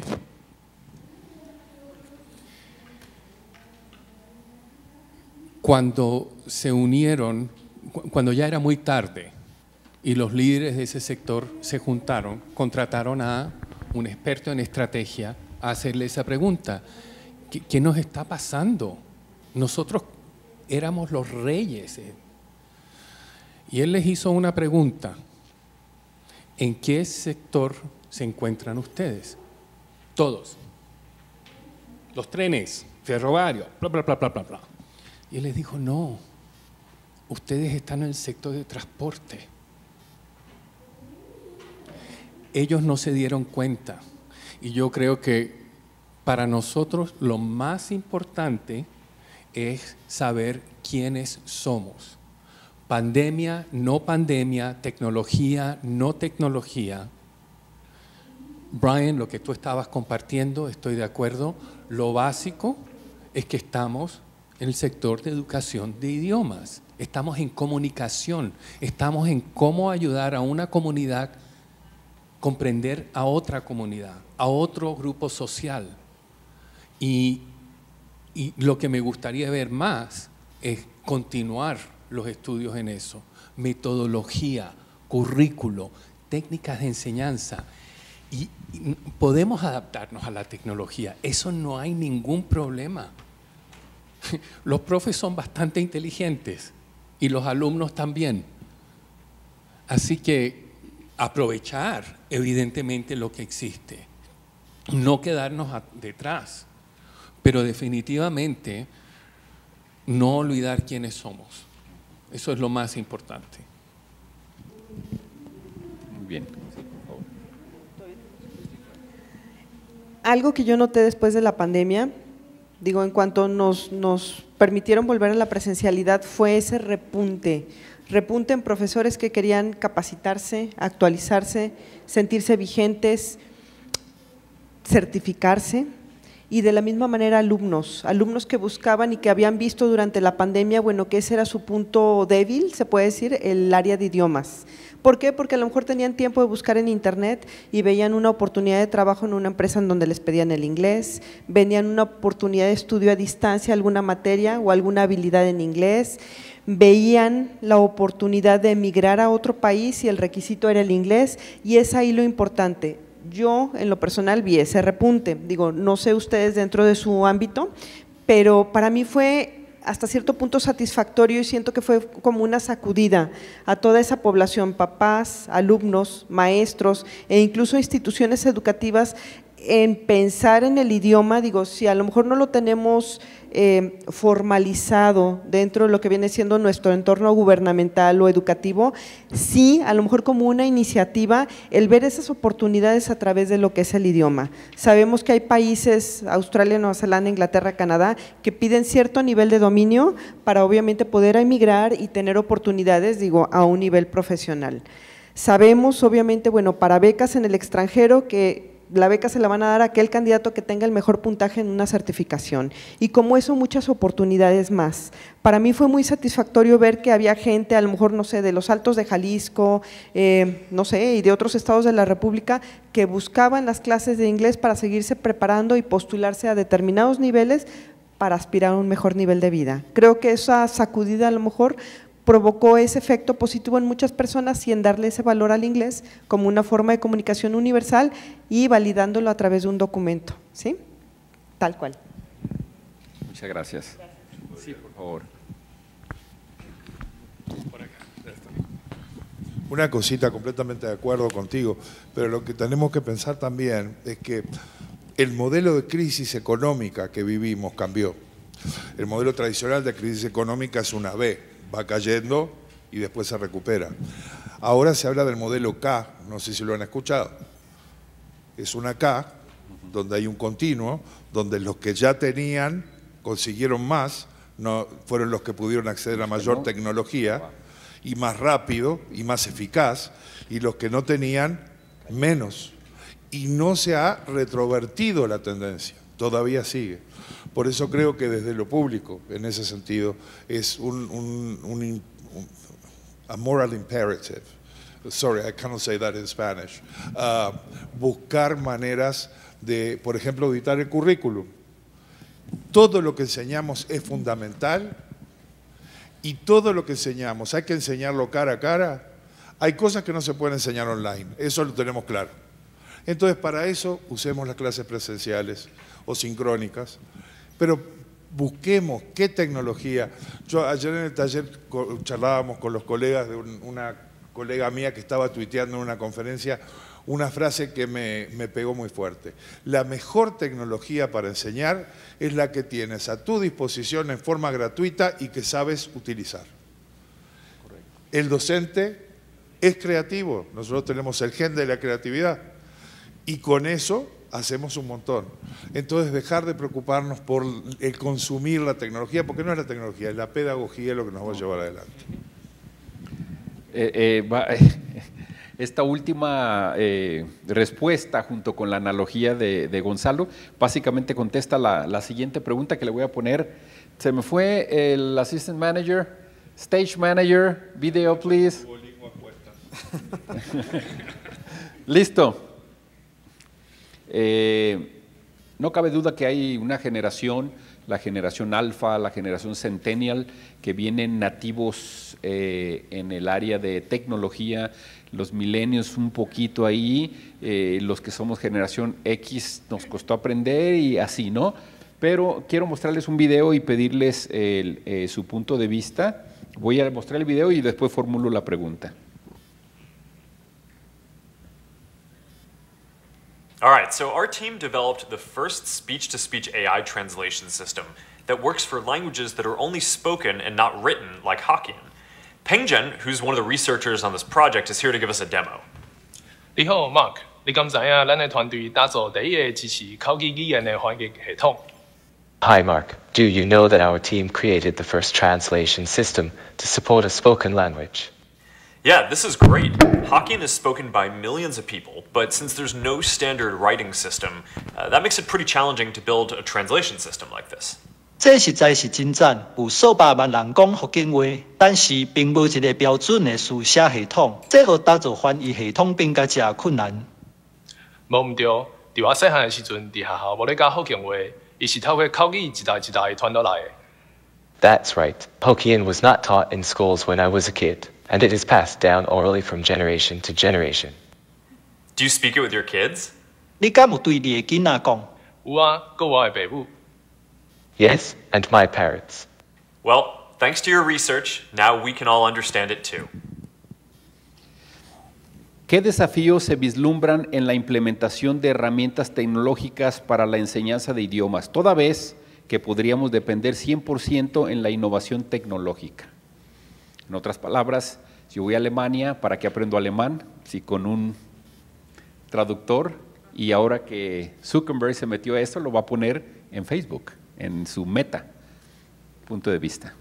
Cuando se unieron, cuando ya era muy tarde y los líderes de ese sector se juntaron, contrataron a un experto en estrategia a hacerle esa pregunta. ¿Qué nos está pasando? Nosotros éramos los reyes. Y él les hizo una pregunta. ¿En qué sector se encuentran ustedes? Todos. Los trenes, ferroviarios, bla, bla, bla, bla, bla, bla. Y él les dijo, no, ustedes están en el sector de transporte. Ellos no se dieron cuenta. Y yo creo que para nosotros lo más importante es saber quiénes somos. Pandemia, no pandemia, tecnología, no tecnología. Brian, lo que tú estabas compartiendo, estoy de acuerdo. Lo básico es que estamos en el sector de educación de idiomas. Estamos en comunicación, estamos en cómo ayudar a una comunidad a comprender a otra comunidad, a otro grupo social. Y lo que me gustaría ver más es continuar los estudios en eso. Metodología, currículo, técnicas de enseñanza. Y podemos adaptarnos a la tecnología. Eso no hay ningún problema. Los profes son bastante inteligentes y los alumnos también. Así que aprovechar evidentemente lo que existe. No quedarnos detrás. Pero definitivamente no olvidar quiénes somos. Eso es lo más importante. Muy bien. Sí, por favor. Algo que yo noté después de la pandemia, digo, en cuanto nos permitieron volver a la presencialidad, fue ese repunte en profesores que querían capacitarse, actualizarse, sentirse vigentes, certificarse. Y de la misma manera alumnos que buscaban y que habían visto durante la pandemia, bueno, que ese era su punto débil, se puede decir, el área de idiomas. ¿Por qué? Porque a lo mejor tenían tiempo de buscar en internet y veían una oportunidad de trabajo en una empresa en donde les pedían el inglés, veían una oportunidad de estudio a distancia, alguna materia o alguna habilidad en inglés, veían la oportunidad de emigrar a otro país y el requisito era el inglés, y es ahí lo importante. Yo, en lo personal, vi ese repunte. Digo, no sé ustedes dentro de su ámbito, pero para mí fue hasta cierto punto satisfactorio y siento que fue como una sacudida a toda esa población, papás, alumnos, maestros e incluso instituciones educativas, en pensar en el idioma, digo, si a lo mejor no lo tenemos formalizado dentro de lo que viene siendo nuestro entorno gubernamental o educativo, sí, a lo mejor como una iniciativa, el ver esas oportunidades a través de lo que es el idioma. Sabemos que hay países, Australia, Nueva Zelanda, Inglaterra, Canadá, que piden cierto nivel de dominio para obviamente poder emigrar y tener oportunidades, digo, a un nivel profesional. Sabemos, obviamente, bueno, para becas en el extranjero, que la beca se la van a dar a aquel candidato que tenga el mejor puntaje en una certificación, y como eso muchas oportunidades más. Para mí fue muy satisfactorio ver que había gente, a lo mejor, no sé, de los Altos de Jalisco, no sé, y de otros estados de la República, que buscaban las clases de inglés para seguirse preparando y postularse a determinados niveles para aspirar a un mejor nivel de vida. Creo que esa sacudida a lo mejor provocó ese efecto positivo en muchas personas y en darle ese valor al inglés como una forma de comunicación universal y validándolo a través de un documento, ¿sí? Tal cual. Muchas gracias. Sí, por favor. Una cosita, completamente de acuerdo contigo, pero lo que tenemos que pensar también es que el modelo de crisis económica que vivimos cambió. El modelo tradicional de crisis económica es una V, va cayendo y después se recupera. Ahora se habla del modelo K, no sé si lo han escuchado. Es una K, donde hay un continuo, donde los que ya tenían consiguieron más, no, fueron los que pudieron acceder a mayor tecnología y más rápido y más eficaz, y los que no tenían menos. Y no se ha retrovertido la tendencia, todavía sigue. Por eso creo que desde lo público, en ese sentido, es a moral imperative. Sorry, I cannot say that in Spanish. Buscar maneras de, por ejemplo, auditar el currículum. Todo lo que enseñamos es fundamental y todo lo que enseñamos hay que enseñarlo cara a cara. Hay cosas que no se pueden enseñar online, eso lo tenemos claro. Entonces, para eso usemos las clases presenciales o sincrónicas, pero busquemos qué tecnología. Yo ayer en el taller charlábamos con los colegas de una colega mía que estaba tuiteando en una conferencia una frase que me pegó muy fuerte. La mejor tecnología para enseñar es la que tienes a tu disposición en forma gratuita y que sabes utilizar. Correcto. El docente es creativo, nosotros tenemos el gen de la creatividad y con eso hacemos un montón. Entonces, dejar de preocuparnos por el consumir la tecnología, porque no es la tecnología, es la pedagogía lo que nos va a llevar adelante. Esta última respuesta, junto con la analogía de Gonzalo, básicamente contesta la siguiente pregunta que le voy a poner. Se me fue el Assistant Manager, Stage Manager, video please. Listo. No cabe duda que hay una generación, la generación alfa, la generación centennial, que vienen nativos en el área de tecnología, los millennials un poquito ahí, los que somos generación X nos costó aprender y así, ¿no? Pero quiero mostrarles un video y pedirles su punto de vista. Voy a mostrar el video y después formulo la pregunta. All right, so our team developed the first speech-to-speech AI translation system that works for languages that are only spoken and not written, like Hokkien. Pengzhen, who's one of the researchers on this project, is here to give us a demo. 你好 ，Mark， 你敢知影咱的团队打造第一个支持口语语言的翻译系统？ Hi, Mark. Do you know that our team created the first translation system to support a spoken language? Yeah, this is great. Hokkien is spoken by millions of people, but since there's no standard writing system, that makes it pretty challenging to build a translation system like this. 这实在是真赞，有数百万人讲福建话，但是并无一个标准的书写系统，这互打造翻译系统变甲真困难。 无毋对，伫我细汉的时阵，伫学校无咧教福建话，伊是透过口语一代一代传落来的。 That's right. Hokkien was not taught in schools when I was a kid, and it is passed down orally from generation to generation. Do you speak it with your kids? 你敢有对你的囡仔讲？ 有啊，佮我的爸母。 Yes, and my parents. Well, thanks to your research, now we can all understand it too. ¿Qué desafíos se vislumbran en la implementación de herramientas tecnológicas para la enseñanza de idiomas, toda vez que podríamos depender 100% en la innovación tecnológica? En otras palabras, si voy a Alemania, ¿para qué aprendo alemán? Si con un traductor, y ahora que Zuckerberg se metió a esto, lo va a poner en Facebook, en su meta, punto de vista.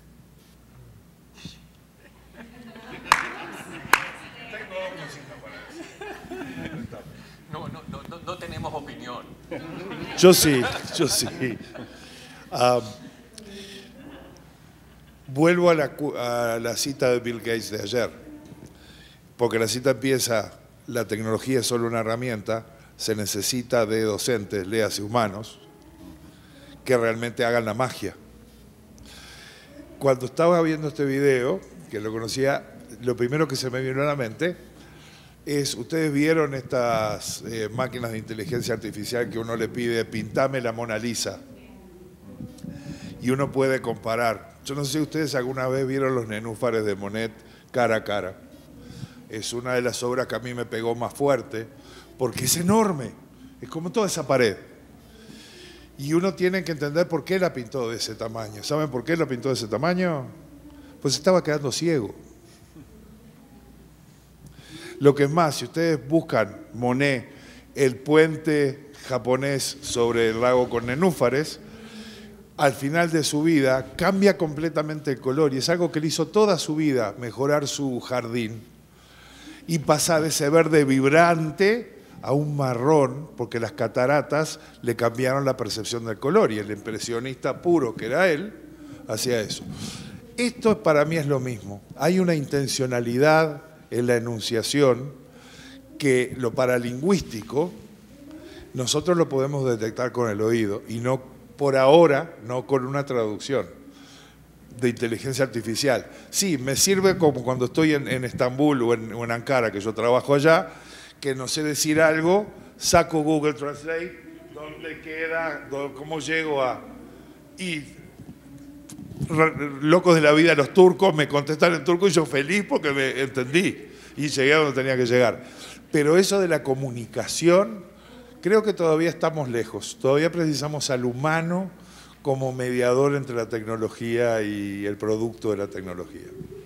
No tenemos opinión. Yo sí. Vuelvo a la cita de Bill Gates de ayer, porque la cita empieza: la tecnología es solo una herramienta, se necesita de docentes, léase humanos, que realmente hagan la magia. Cuando estaba viendo este video, que lo conocía, lo primero que se me vino a la mente es, ustedes vieron estas máquinas de inteligencia artificial que uno le pide, pintame la Mona Lisa, y uno puede comparar. Yo no sé si ustedes alguna vez vieron los nenúfares de Monet cara a cara. Es una de las obras que a mí me pegó más fuerte, porque es enorme, es como toda esa pared. Y uno tiene que entender por qué la pintó de ese tamaño. ¿Saben por qué la pintó de ese tamaño? Pues estaba quedando ciego. Lo que es más, si ustedes buscan Monet, el puente japonés sobre el lago con nenúfares, al final de su vida cambia completamente el color, y es algo que le hizo toda su vida, mejorar su jardín, y pasa de ese verde vibrante a un marrón, porque las cataratas le cambiaron la percepción del color, y el impresionista puro que era él, hacía eso. Esto para mí es lo mismo, hay una intencionalidad en la enunciación que lo paralingüístico nosotros lo podemos detectar con el oído, y no por ahora, no con una traducción de inteligencia artificial. Sí, me sirve como cuando estoy en Estambul o en Ankara, que yo trabajo allá, que no sé decir algo, saco Google Translate, ¿dónde queda? ¿Cómo llego a...? Y locos de la vida, los turcos me contestaron en turco y yo feliz porque me entendí y llegué a donde tenía que llegar. Pero eso de la comunicación, creo que todavía estamos lejos, todavía precisamos al humano como mediador entre la tecnología y el producto de la tecnología.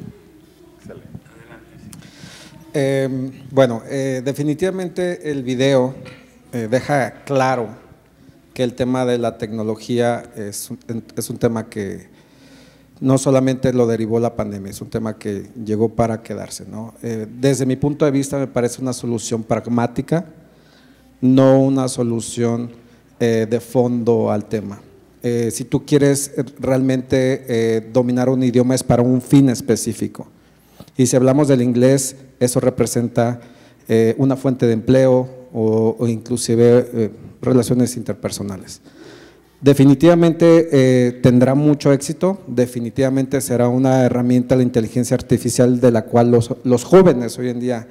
Bueno, definitivamente el video deja claro que el tema de la tecnología es un tema que no solamente lo derivó la pandemia, es un tema que llegó para quedarse, ¿no? Desde mi punto de vista me parece una solución pragmática, no una solución de fondo al tema. Si tú quieres realmente dominar un idioma es para un fin específico. Y si hablamos del inglés, eso representa una fuente de empleo o inclusive relaciones interpersonales. Definitivamente tendrá mucho éxito, definitivamente será una herramienta la inteligencia artificial de la cual los jóvenes hoy en día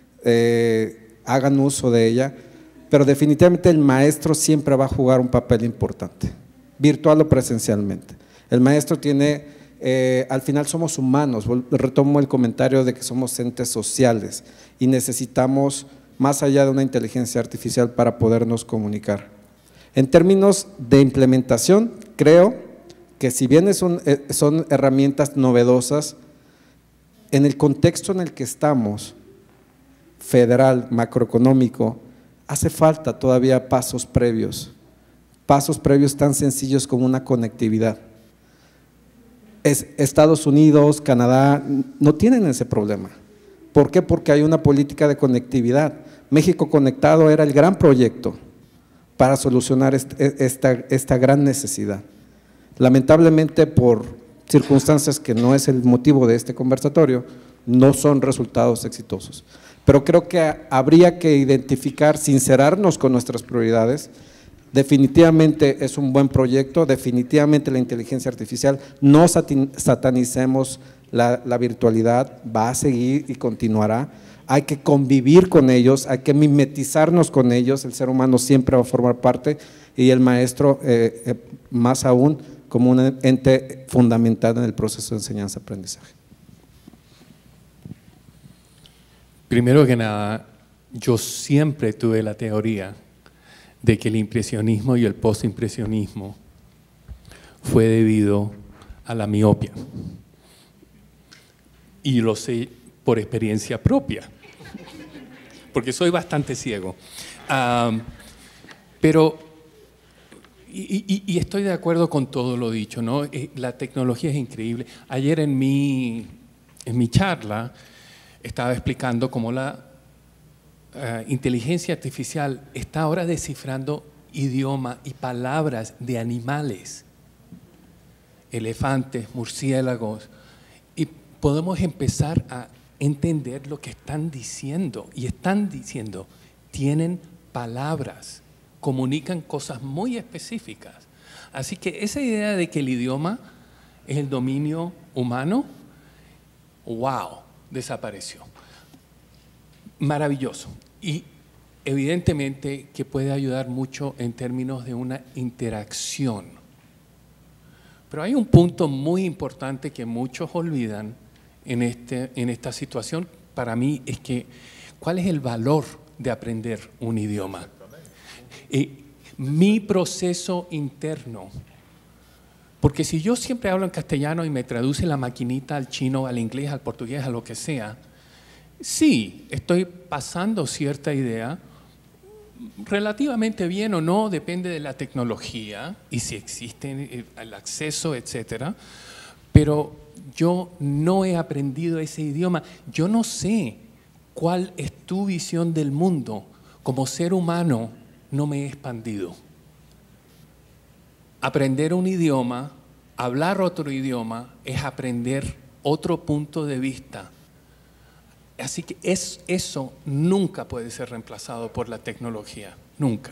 hagan uso de ella, pero definitivamente el maestro siempre va a jugar un papel importante, virtual o presencialmente. El maestro tiene, al final somos humanos, retomo el comentario de que somos entes sociales y necesitamos más allá de una inteligencia artificial para podernos comunicar. En términos de implementación, creo que si bien son herramientas novedosas, en el contexto en el que estamos, federal, macroeconómico, hace falta todavía pasos previos tan sencillos como una conectividad. Estados Unidos, Canadá no tienen ese problema. ¿Por qué? Porque hay una política de conectividad. México Conectado era el gran proyecto para solucionar esta gran necesidad. Lamentablemente, por circunstancias que no es el motivo de este conversatorio, no son resultados exitosos. Pero creo que habría que identificar, sincerarnos con nuestras prioridades. Definitivamente es un buen proyecto, definitivamente la inteligencia artificial, no satanicemos la virtualidad, va a seguir y continuará. Hay que convivir con ellos, hay que mimetizarnos con ellos, el ser humano siempre va a formar parte y el maestro más aún como un ente fundamental en el proceso de enseñanza-aprendizaje. Primero que nada, yo siempre tuve la teoría de que el impresionismo y el postimpresionismo fue debido a la miopia. Y lo sé por experiencia propia, porque soy bastante ciego. Y estoy de acuerdo con todo lo dicho, ¿no? La tecnología es increíble. Ayer en mi charla estaba explicando cómo la inteligencia artificial está ahora descifrando idioma y palabras de animales, elefantes, murciélagos, y podemos empezar a entender lo que están diciendo. Y están diciendo, tienen palabras, comunican cosas muy específicas. Así que esa idea de que el idioma es el dominio humano, wow, desapareció. Maravilloso. Y evidentemente que puede ayudar mucho en términos de una interacción. Pero hay un punto muy importante que muchos olvidan en esta situación, para mí, es que ¿cuál es el valor de aprender un idioma? Mi proceso interno. Porque si yo siempre hablo en castellano y me traduce la maquinita al chino, al inglés, al portugués, a lo que sea, sí, estoy pasando cierta idea, relativamente bien o no, depende de la tecnología y si existe el acceso, etcétera, pero yo no he aprendido ese idioma. Yo no sé cuál es tu visión del mundo. Como ser humano no me he expandido. Aprender un idioma, hablar otro idioma, es aprender otro punto de vista. Así que eso nunca puede ser reemplazado por la tecnología, nunca.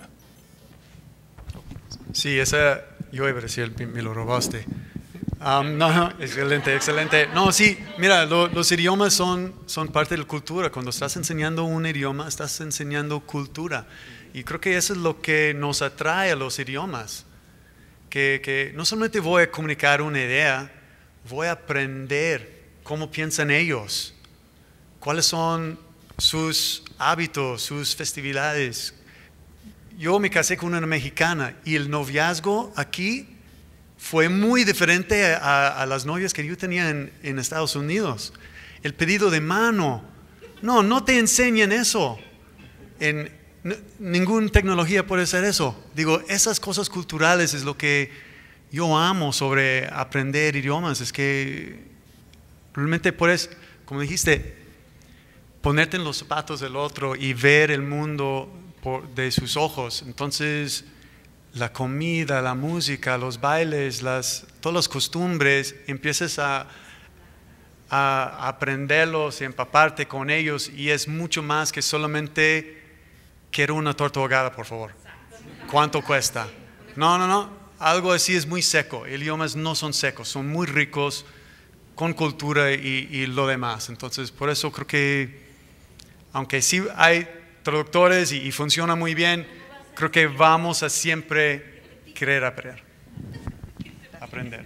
Sí, esa, yo iba a decir, me lo robaste. No, excelente, excelente. No, sí, mira, los idiomas son parte de la cultura. Cuando estás enseñando un idioma, estás enseñando cultura. Y creo que eso es lo que nos atrae a los idiomas. Que no solamente voy a comunicar una idea, voy a aprender cómo piensan ellos. ¿Cuáles son sus hábitos, sus festividades? Yo me casé con una mexicana y el noviazgo aquí fue muy diferente a las novias que yo tenía en Estados Unidos. El pedido de mano, no te enseñan eso. Ninguna tecnología puede hacer eso. Digo, esas cosas culturales es lo que yo amo sobre aprender idiomas. Es que realmente puedes, como dijiste, ponerte en los zapatos del otro y ver el mundo de sus ojos. Entonces, la comida, la música, los bailes, todas las costumbres, empiezas a aprenderlos y empaparte con ellos, y es mucho más que solamente quiero una torta ahogada, por favor. ¿Cuánto cuesta? No, algo así es muy seco. Idiomas no son secos, son muy ricos con cultura y lo demás. Entonces, por eso creo que aunque sí hay traductores y funciona muy bien, creo que vamos a siempre querer aprender.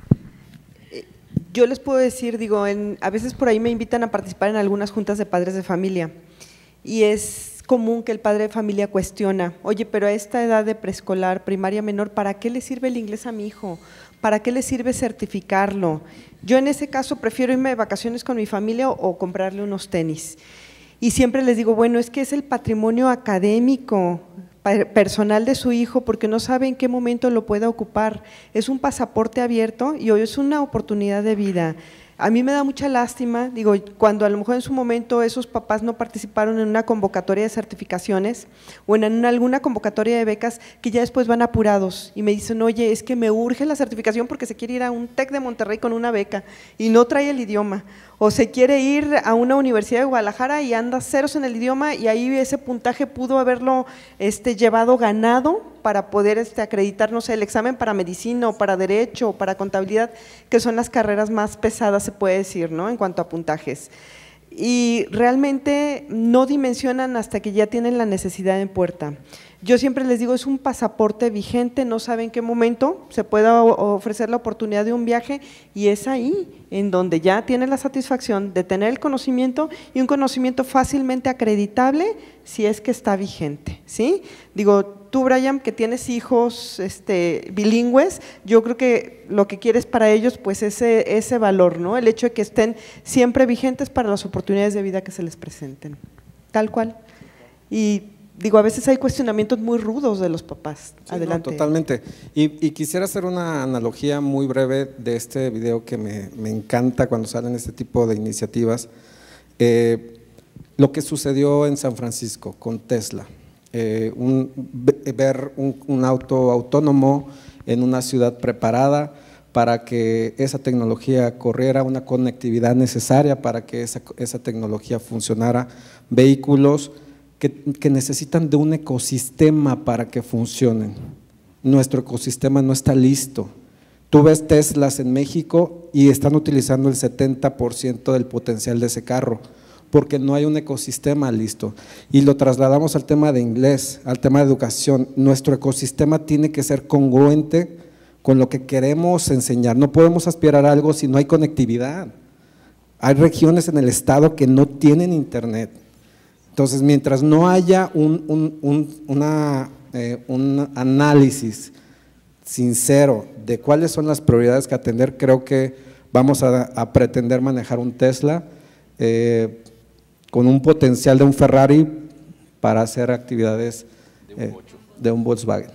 Yo les puedo decir, digo, a veces por ahí me invitan a participar en algunas juntas de padres de familia y es común que el padre de familia cuestiona, oye, pero a esta edad de preescolar, primaria menor, ¿para qué le sirve el inglés a mi hijo? ¿Para qué le sirve certificarlo? Yo en ese caso prefiero irme de vacaciones con mi familia o comprarle unos tenis. Y siempre les digo, bueno, es que es el patrimonio académico personal de su hijo porque no sabe en qué momento lo pueda ocupar. Es un pasaporte abierto y hoy es una oportunidad de vida. A mí me da mucha lástima, digo, cuando a lo mejor en su momento esos papás no participaron en una convocatoria de certificaciones o en alguna convocatoria de becas que ya después van apurados y me dicen, oye, es que me urge la certificación porque se quiere ir a un TEC de Monterrey con una beca y no trae el idioma. O se quiere ir a una universidad de Guadalajara y anda ceros en el idioma y ahí ese puntaje pudo haberlo llevado ganado para poder acreditar, no sé, el examen para medicina o para derecho o para contabilidad, que son las carreras más pesadas, se puede decir, ¿no?, en cuanto a puntajes. Y realmente no dimensionan hasta que ya tienen la necesidad en puerta. Yo siempre les digo, es un pasaporte vigente, no sabe en qué momento se pueda ofrecer la oportunidad de un viaje y es ahí en donde ya tiene la satisfacción de tener el conocimiento y un conocimiento fácilmente acreditable si es que está vigente, ¿sí? Digo, tú, Brian, que tienes hijos bilingües, yo creo que lo que quieres para ellos, pues ese valor, ¿no? El hecho de que estén siempre vigentes para las oportunidades de vida que se les presenten, tal cual. Y digo, a veces hay cuestionamientos muy rudos de los papás. Sí, adelante. no, totalmente. Y quisiera hacer una analogía muy breve de este video que me encanta cuando salen este tipo de iniciativas. Lo que sucedió en San Francisco con Tesla. Ver un auto autónomo en una ciudad preparada para que esa tecnología corriera, una conectividad necesaria para que esa tecnología funcionara, vehículos que necesitan de un ecosistema para que funcionen. Nuestro ecosistema no está listo. Tú ves Teslas en México y están utilizando el 70% del potencial de ese carro, porque no hay un ecosistema listo. Y lo trasladamos al tema de inglés, al tema de educación. Nuestro ecosistema tiene que ser congruente con lo que queremos enseñar. No podemos aspirar a algo si no hay conectividad. Hay regiones en el estado que no tienen internet. Entonces, mientras no haya un análisis sincero de cuáles son las prioridades que atender, creo que vamos a pretender manejar un Tesla con un potencial de un Ferrari para hacer actividades de un Volkswagen.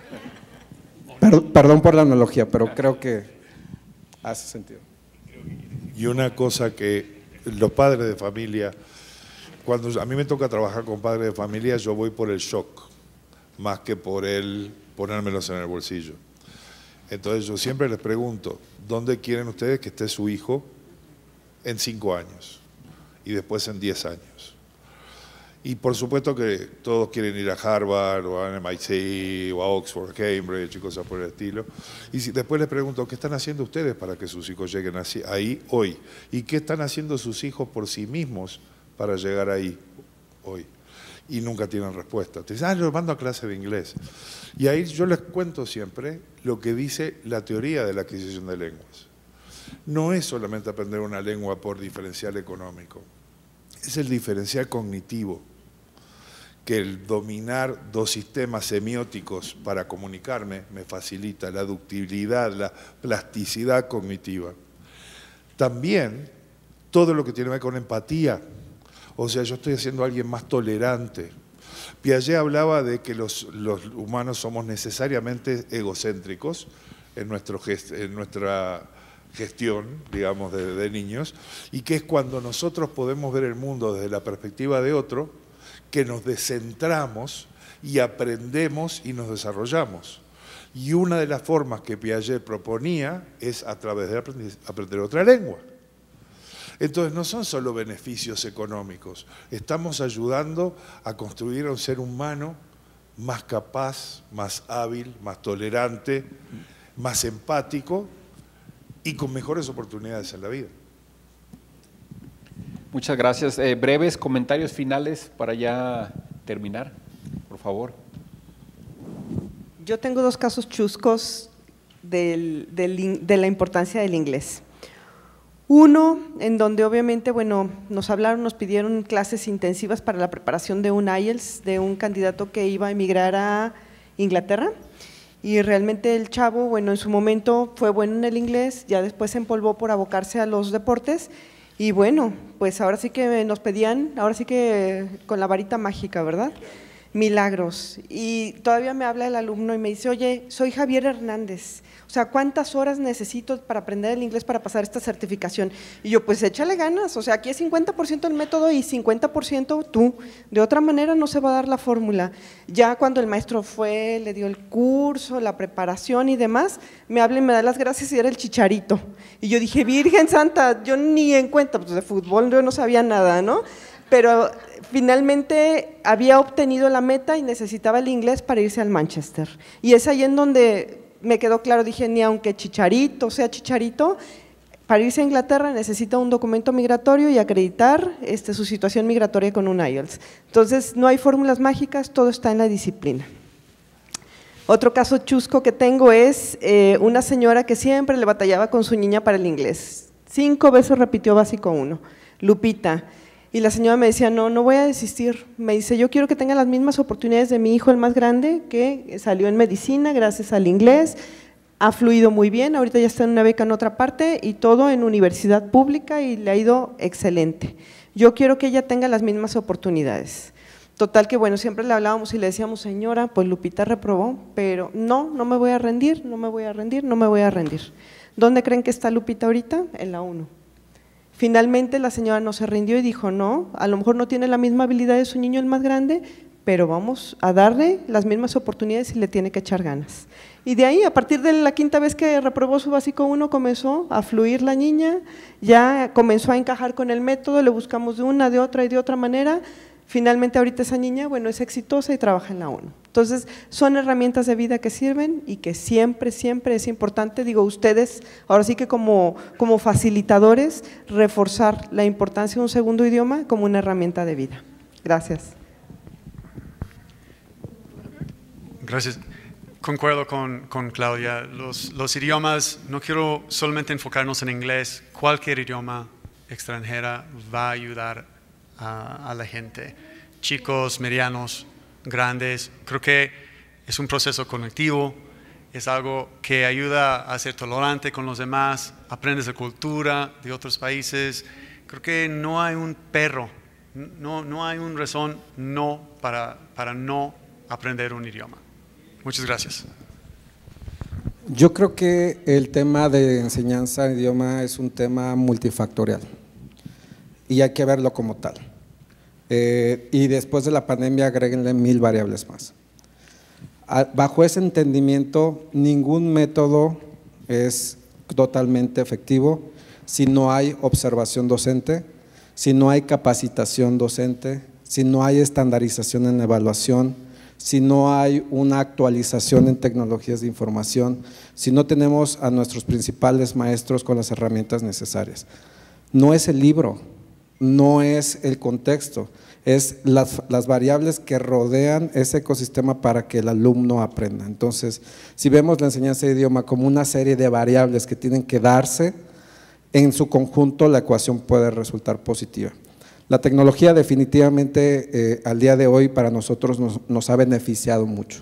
Perdón por la analogía, pero creo que hace sentido. Y una cosa que los padres de familia, cuando a mí me toca trabajar con padres de familia, yo voy por el shock, más que por el ponérmelos en el bolsillo. Entonces yo siempre les pregunto, ¿dónde quieren ustedes que esté su hijo en 5 años? Y después en 10 años. Y por supuesto que todos quieren ir a Harvard o a MIT o a Oxford, Cambridge y cosas por el estilo. Y después les pregunto, ¿qué están haciendo ustedes para que sus hijos lleguen ahí hoy? ¿Y qué están haciendo sus hijos por sí mismos para llegar ahí hoy? Y nunca tienen respuesta. Te dicen, los mando a clase de inglés. Y ahí yo les cuento siempre lo que dice la teoría de la adquisición de lenguas. No es solamente aprender una lengua por diferencial económico, es el diferencial cognitivo, que el dominar 2 sistemas semióticos para comunicarme me facilita la ductibilidad, la plasticidad cognitiva. También todo lo que tiene que ver con empatía, o sea, yo estoy haciendo a alguien más tolerante. Piaget hablaba de que los humanos somos necesariamente egocéntricos en nuestra gestión, digamos, de niños, y que es cuando nosotros podemos ver el mundo desde la perspectiva de otro, que nos descentramos y aprendemos y nos desarrollamos. Y una de las formas que Piaget proponía es a través de aprender otra lengua. Entonces no son solo beneficios económicos, estamos ayudando a construir a un ser humano más capaz, más hábil, más tolerante, más empático y con mejores oportunidades en la vida. Muchas gracias. Breves comentarios finales para ya terminar, por favor. Yo tengo 2 casos chuscos de la importancia del inglés. Uno, en donde obviamente, bueno, nos pidieron clases intensivas para la preparación de un IELTS, de un candidato que iba a emigrar a Inglaterra. Y realmente el chavo, bueno, en su momento fue bueno en el inglés, ya después se empolvó por abocarse a los deportes y bueno, pues ahora sí que nos pedían, ahora sí que con la varita mágica, ¿verdad? Milagros. Y todavía me habla el alumno y me dice, oye, soy Javier Hernández, o sea, ¿cuántas horas necesito para aprender el inglés para pasar esta certificación? Y yo, pues échale ganas, o sea, aquí es 50% el método y 50% tú, de otra manera no se va a dar la fórmula. Ya cuando el maestro fue, le dio el curso, la preparación y demás, me habla y me da las gracias y era el Chicharito. Y yo dije, Virgen Santa, yo ni en cuenta, pues de fútbol yo no sabía nada, ¿no? Pero finalmente había obtenido la meta y necesitaba el inglés para irse al Manchester. Y es ahí en donde me quedó claro, dije, ni aunque Chicharito sea Chicharito, para irse a Inglaterra necesita un documento migratorio y acreditar su situación migratoria con un IELTS. Entonces, no hay fórmulas mágicas, todo está en la disciplina. Otro caso chusco que tengo es una señora que siempre le batallaba con su niña para el inglés. 5 veces repitió básico 1, Lupita. Y la señora me decía, no voy a desistir. Me dice, yo quiero que tenga las mismas oportunidades de mi hijo, el más grande, que salió en medicina gracias al inglés. Ha fluido muy bien, ahorita ya está en una beca en otra parte y todo en universidad pública y le ha ido excelente. Yo quiero que ella tenga las mismas oportunidades. Total que bueno, siempre le hablábamos y le decíamos, señora, pues Lupita reprobó, pero no me voy a rendir, no me voy a rendir, no me voy a rendir. ¿Dónde creen que está Lupita ahorita? En la 1. Finalmente la señora no se rindió y dijo, no, a lo mejor no tiene la misma habilidad de su niño el más grande, pero vamos a darle las mismas oportunidades y le tiene que echar ganas. Y de ahí, a partir de la 5ª vez que reprobó su básico 1, comenzó a fluir la niña, ya comenzó a encajar con el método, le buscamos de una, de otra y de otra manera. Finalmente ahorita esa niña, bueno, es exitosa y trabaja en la 1. Entonces, son herramientas de vida que sirven y que siempre, siempre es importante, digo, ustedes, ahora sí que como facilitadores, reforzar la importancia de un segundo idioma como una herramienta de vida. Gracias. Gracias. Concuerdo con Claudia. Los idiomas, no quiero solamente enfocarnos en inglés, cualquier idioma extranjera va a ayudar a la gente, chicos, medianos, grandes. Creo que es un proceso conectivo, es algo que ayuda a ser tolerante con los demás, aprendes de cultura de otros países. Creo que no hay un perro, no hay una razón para no aprender un idioma. Muchas gracias. Yo creo que el tema de enseñanza de idioma es un tema multifactorial y hay que verlo como tal. Y después de la pandemia agréguenle 1000 variables más. Bajo ese entendimiento, ningún método es totalmente efectivo si no hay observación docente, si no hay capacitación docente, si no hay estandarización en evaluación, si no hay una actualización en tecnologías de información, si no tenemos a nuestros principales maestros con las herramientas necesarias. No es el libro, no es el contexto, es las variables que rodean ese ecosistema para que el alumno aprenda. Entonces, si vemos la enseñanza de idioma como una serie de variables que tienen que darse, en su conjunto la ecuación puede resultar positiva. La tecnología definitivamente al día de hoy para nosotros nos ha beneficiado mucho.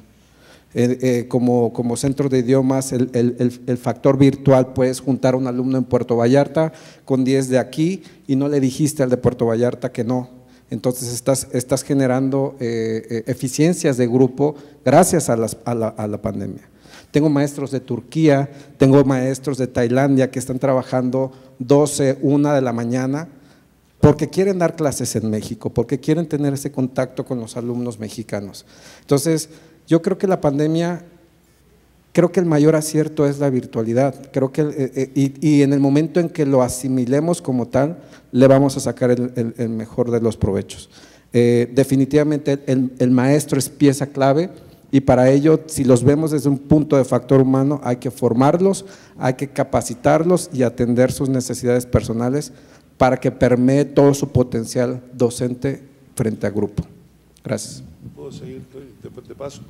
Como centro de idiomas, el factor virtual, puedes juntar a un alumno en Puerto Vallarta con 10 de aquí y no le dijiste al de Puerto Vallarta que no. Entonces estás generando eficiencias de grupo gracias a la pandemia. Tengo maestros de Turquía, tengo maestros de Tailandia que están trabajando 12, 1 de la mañana porque quieren dar clases en México, porque quieren tener ese contacto con los alumnos mexicanos. Entonces, yo creo que la pandemia, creo que el mayor acierto es la virtualidad, creo que y en el momento en que lo asimilemos como tal, le vamos a sacar el mejor de los provechos. Definitivamente el maestro es pieza clave y para ello, si los vemos desde un punto de factor humano, hay que formarlos, hay que capacitarlos y atender sus necesidades personales para que permee todo su potencial docente frente a grupo. Gracias. ¿Puedo seguir después de paso?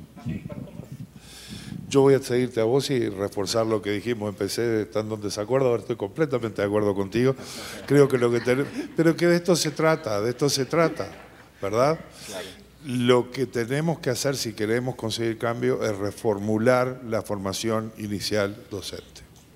Yo voy a seguirte a vos y reforzar lo que dijimos. Empecé estando en desacuerdo, ahora estoy completamente de acuerdo contigo. Creo que pero que de esto se trata, ¿verdad? Lo que tenemos que hacer si queremos conseguir cambio es reformular la formación inicial docente.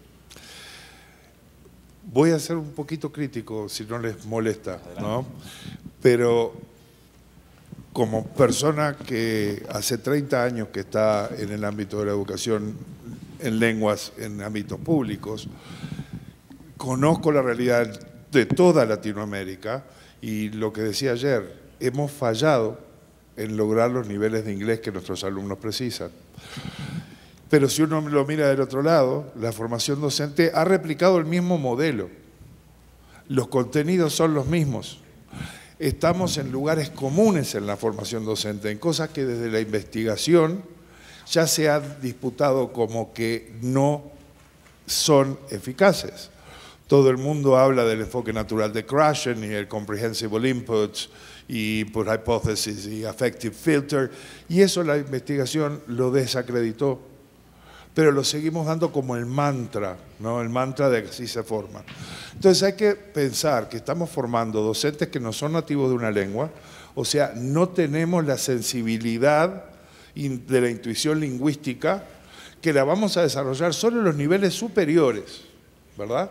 Voy a ser un poquito crítico si no les molesta, ¿no? Pero como persona que hace 30 años que está en el ámbito de la educación en lenguas, en ámbitos públicos, conozco la realidad de toda Latinoamérica y lo que decía ayer, hemos fallado en lograr los niveles de inglés que nuestros alumnos precisan. Pero si uno lo mira del otro lado, la formación docente ha replicado el mismo modelo. Los contenidos son los mismos. Estamos en lugares comunes en la formación docente, en cosas que desde la investigación ya se han disputado como que no son eficaces. Todo el mundo habla del enfoque natural de Krashen y el comprehensible input y input hypothesis y affective filter, y eso la investigación lo desacreditó, pero lo seguimos dando como el mantra, ¿no? El mantra de que así se forma. Entonces hay que pensar que estamos formando docentes que no son nativos de una lengua, o sea, no tenemos la sensibilidad de la intuición lingüística que la vamos a desarrollar solo en los niveles superiores, ¿verdad?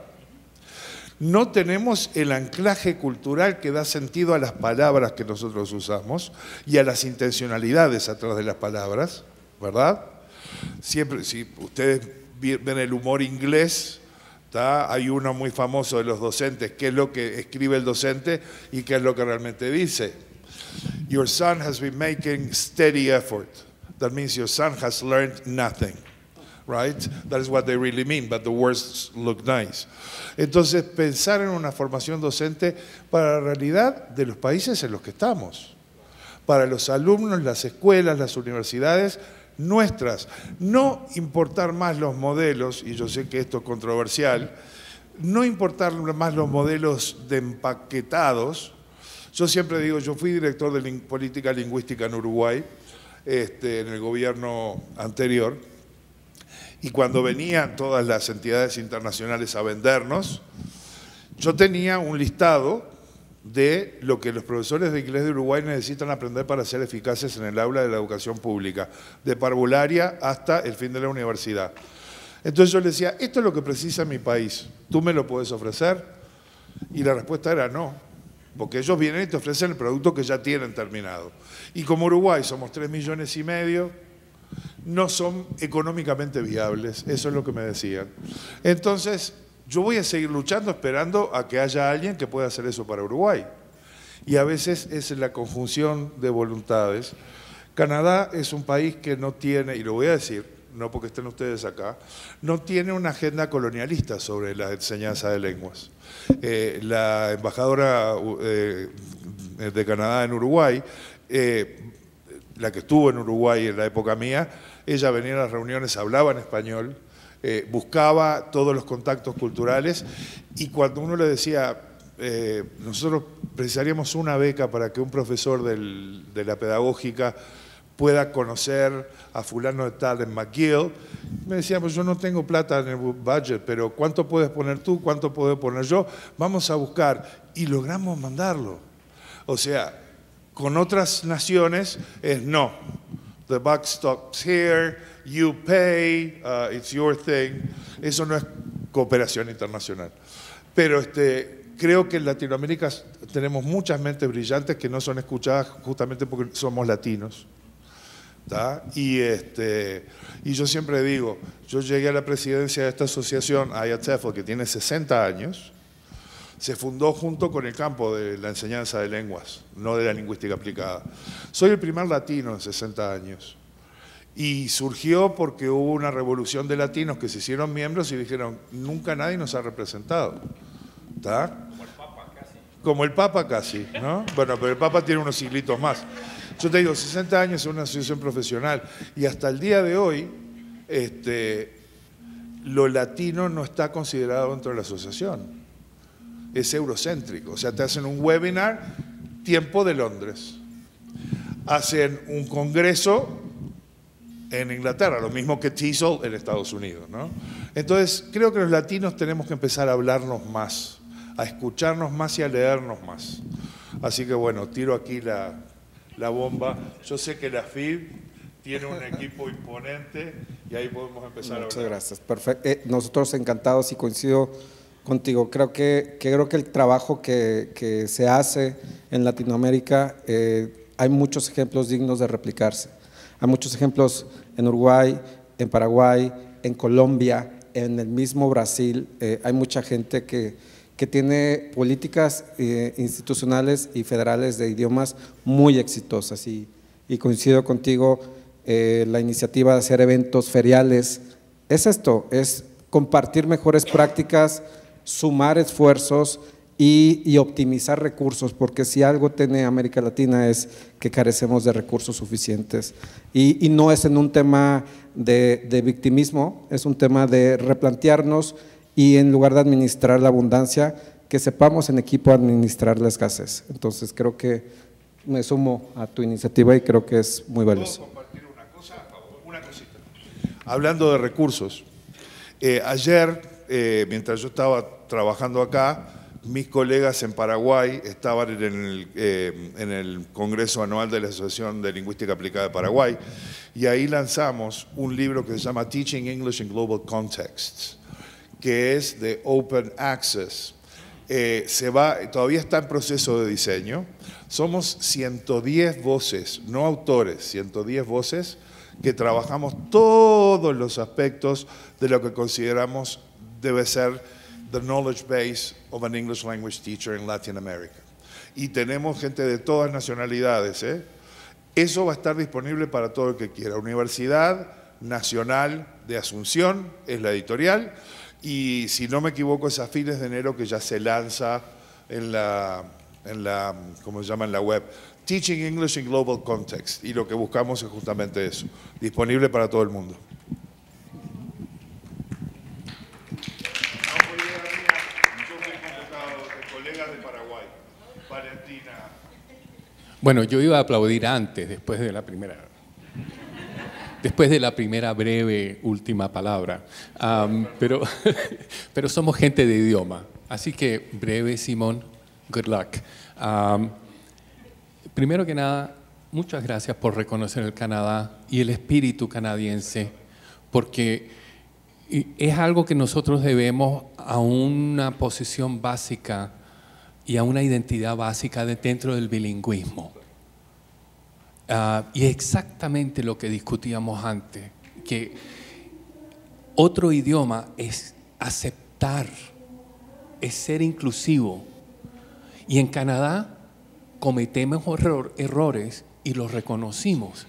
No tenemos el anclaje cultural que da sentido a las palabras que nosotros usamos y a las intencionalidades atrás de las palabras, ¿verdad? Siempre, si ustedes ven el humor inglés, ¿tá? Hay uno muy famoso de los docentes, qué es lo que escribe el docente y qué es lo que realmente dice. Your son has been making steady effort. That means your son has learned nothing. Right? That is what they really mean, but the words look nice. Entonces, pensar en una formación docente para la realidad de los países en los que estamos, para los alumnos, las escuelas, las universidades nuestras. No importar más los modelos, y yo sé que esto es controversial, no importar más los modelos de empaquetados. Yo siempre digo, yo fui director de política lingüística en Uruguay, en el gobierno anterior, y cuando venían todas las entidades internacionales a vendernos, yo tenía un listado de lo que los profesores de inglés de Uruguay necesitan aprender para ser eficaces en el aula de la educación pública, de parvularia hasta el fin de la universidad. Entonces yo le decía, esto es lo que precisa mi país, ¿tú me lo puedes ofrecer? Y la respuesta era no, porque ellos vienen y te ofrecen el producto que ya tienen terminado. Y como Uruguay somos 3,5 millones, no son económicamente viables, eso es lo que me decían. Entonces, yo voy a seguir luchando esperando a que haya alguien que pueda hacer eso para Uruguay. Y a veces es la conjunción de voluntades. Canadá es un país que no tiene, y lo voy a decir, no porque estén ustedes acá, no tiene una agenda colonialista sobre la enseñanza de lenguas. La embajadora de Canadá en Uruguay, la que estuvo en Uruguay en la época mía, ella venía a las reuniones, hablaba en español, buscaba todos los contactos culturales, y cuando uno le decía, nosotros precisaríamos una beca para que un profesor de la pedagógica pueda conocer a fulano de tal en McGill, me decía, pues yo no tengo plata en el budget, pero ¿cuánto puedes poner tú? ¿Cuánto puedo poner yo? Vamos a buscar, y logramos mandarlo. O sea, con otras naciones es no. The buck stops here, you pay, it's your thing. Eso no es cooperación internacional. Pero creo que en Latinoamérica tenemos muchas mentes brillantes que no son escuchadas justamente porque somos latinos. ¿Tá? Y yo siempre digo, yo llegué a la presidencia de esta asociación, IATEFL, que tiene 60 años, se fundó junto con el campo de la enseñanza de lenguas, no de la lingüística aplicada. Soy el primer latino en 60 años y surgió porque hubo una revolución de latinos que se hicieron miembros y dijeron, nunca nadie nos ha representado. ¿Tá? Como el Papa casi. Como el Papa casi, ¿no? Bueno, pero el Papa tiene unos siglitos más. Yo te digo, 60 años es una asociación profesional y hasta el día de hoy lo latino no está considerado dentro de la asociación. Es eurocéntrico, o sea, te hacen un webinar, tiempo de Londres. Hacen un congreso en Inglaterra, lo mismo que TESOL en Estados Unidos, ¿no? Entonces, creo que los latinos tenemos que empezar a hablarnos más, a escucharnos más y a leernos más. Así que bueno, tiro aquí la bomba. Yo sé que la FIB tiene un equipo imponente y ahí podemos empezar a hablar. Muchas gracias, perfecto. Nosotros encantados y coincido contigo. Creo que el trabajo que se hace en Latinoamérica, hay muchos ejemplos dignos de replicarse. Hay muchos ejemplos en Uruguay, en Paraguay, en Colombia, en el mismo Brasil. Hay mucha gente que tiene políticas institucionales y federales de idiomas muy exitosas y coincido contigo, la iniciativa de hacer eventos feriales es esto, es compartir mejores prácticas, sumar esfuerzos y optimizar recursos, porque si algo tiene América Latina es que carecemos de recursos suficientes y no es en un tema de victimismo, es un tema de replantearnos y en lugar de administrar la abundancia, que sepamos en equipo administrar la escasez. Entonces creo que me sumo a tu iniciativa y creo que es muy valioso. ¿Puedo compartir una cosita? Hablando de recursos, ayer, mientras yo estaba trabajando acá, mis colegas en Paraguay estaban en el Congreso Anual de la Asociación de Lingüística Aplicada de Paraguay, y ahí lanzamos un libro que se llama Teaching English in Global Contexts, que es de Open Access. Todavía está en proceso de diseño. Somos 110 voces, no autores, 110 voces que trabajamos todos los aspectos de lo que consideramos debe ser the knowledge base of an English language teacher in Latin America. Y tenemos gente de todas nacionalidades. Eso va a estar disponible para todo el que quiera. Universidad Nacional de Asunción es la editorial, y si no me equivoco es a fines de enero que ya se lanza en la ¿cómo se llama? En la web. Teaching English in Global Context, y lo que buscamos es justamente eso, disponible para todo el mundo. Bueno, yo iba a aplaudir antes, después de la primera breve última palabra, pero somos gente de idioma, así que breve, Simón, good luck. Primero que nada, muchas gracias por reconocer el Canadá y el espíritu canadiense, porque es algo que nosotros debemos a una posición básica y a una identidad básica dentro del bilingüismo. Y exactamente lo que discutíamos antes, que otro idioma es aceptar, es ser inclusivo. Y en Canadá cometemos errores y los reconocimos.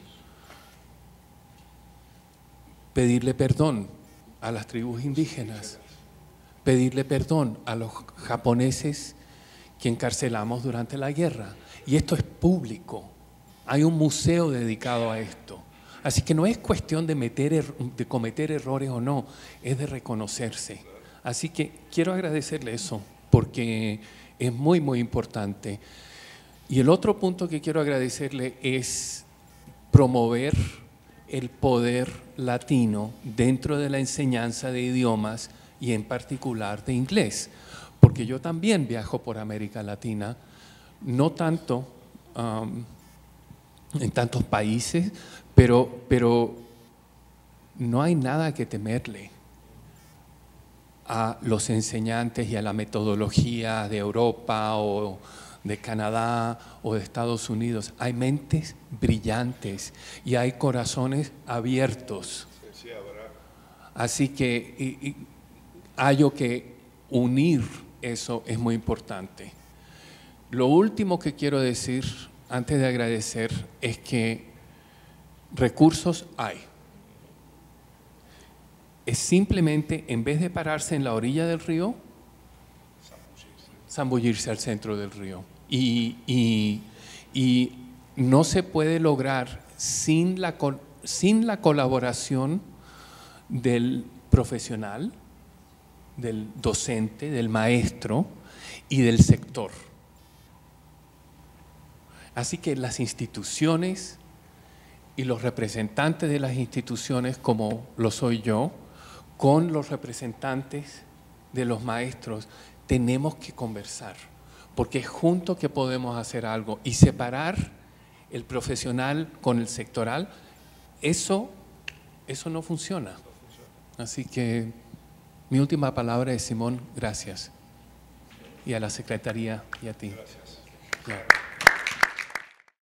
Pedirle perdón a las tribus indígenas, pedirle perdón a los japoneses que encarcelamos durante la guerra. Y esto es público. Hay un museo dedicado a esto. Así que no es cuestión de cometer errores o no, es de reconocerse. Así que quiero agradecerle eso, porque es muy, muy importante. Y el otro punto que quiero agradecerle es promover el poder latino dentro de la enseñanza de idiomas y en particular de inglés. Porque yo también viajo por América Latina, no tanto en tantos países, pero no hay nada que temerle a los enseñantes y a la metodología de Europa o de Canadá o de Estados Unidos. Hay mentes brillantes y hay corazones abiertos. Así que hay que unir eso, es muy importante. Lo último que quiero decir antes de agradecer es que recursos hay. Es simplemente, en vez de pararse en la orilla del río, zambullirse al centro del río. Y no se puede lograr sin la colaboración del profesional, del docente, del maestro y del sector. Así que las instituciones y los representantes de las instituciones, como lo soy yo, con los representantes de los maestros, tenemos que conversar, porque es juntos que podemos hacer algo. Y separar el profesional con el sectoral, eso no funciona. Así que mi última palabra es, Simón, gracias. Y a la Secretaría y a ti. Gracias.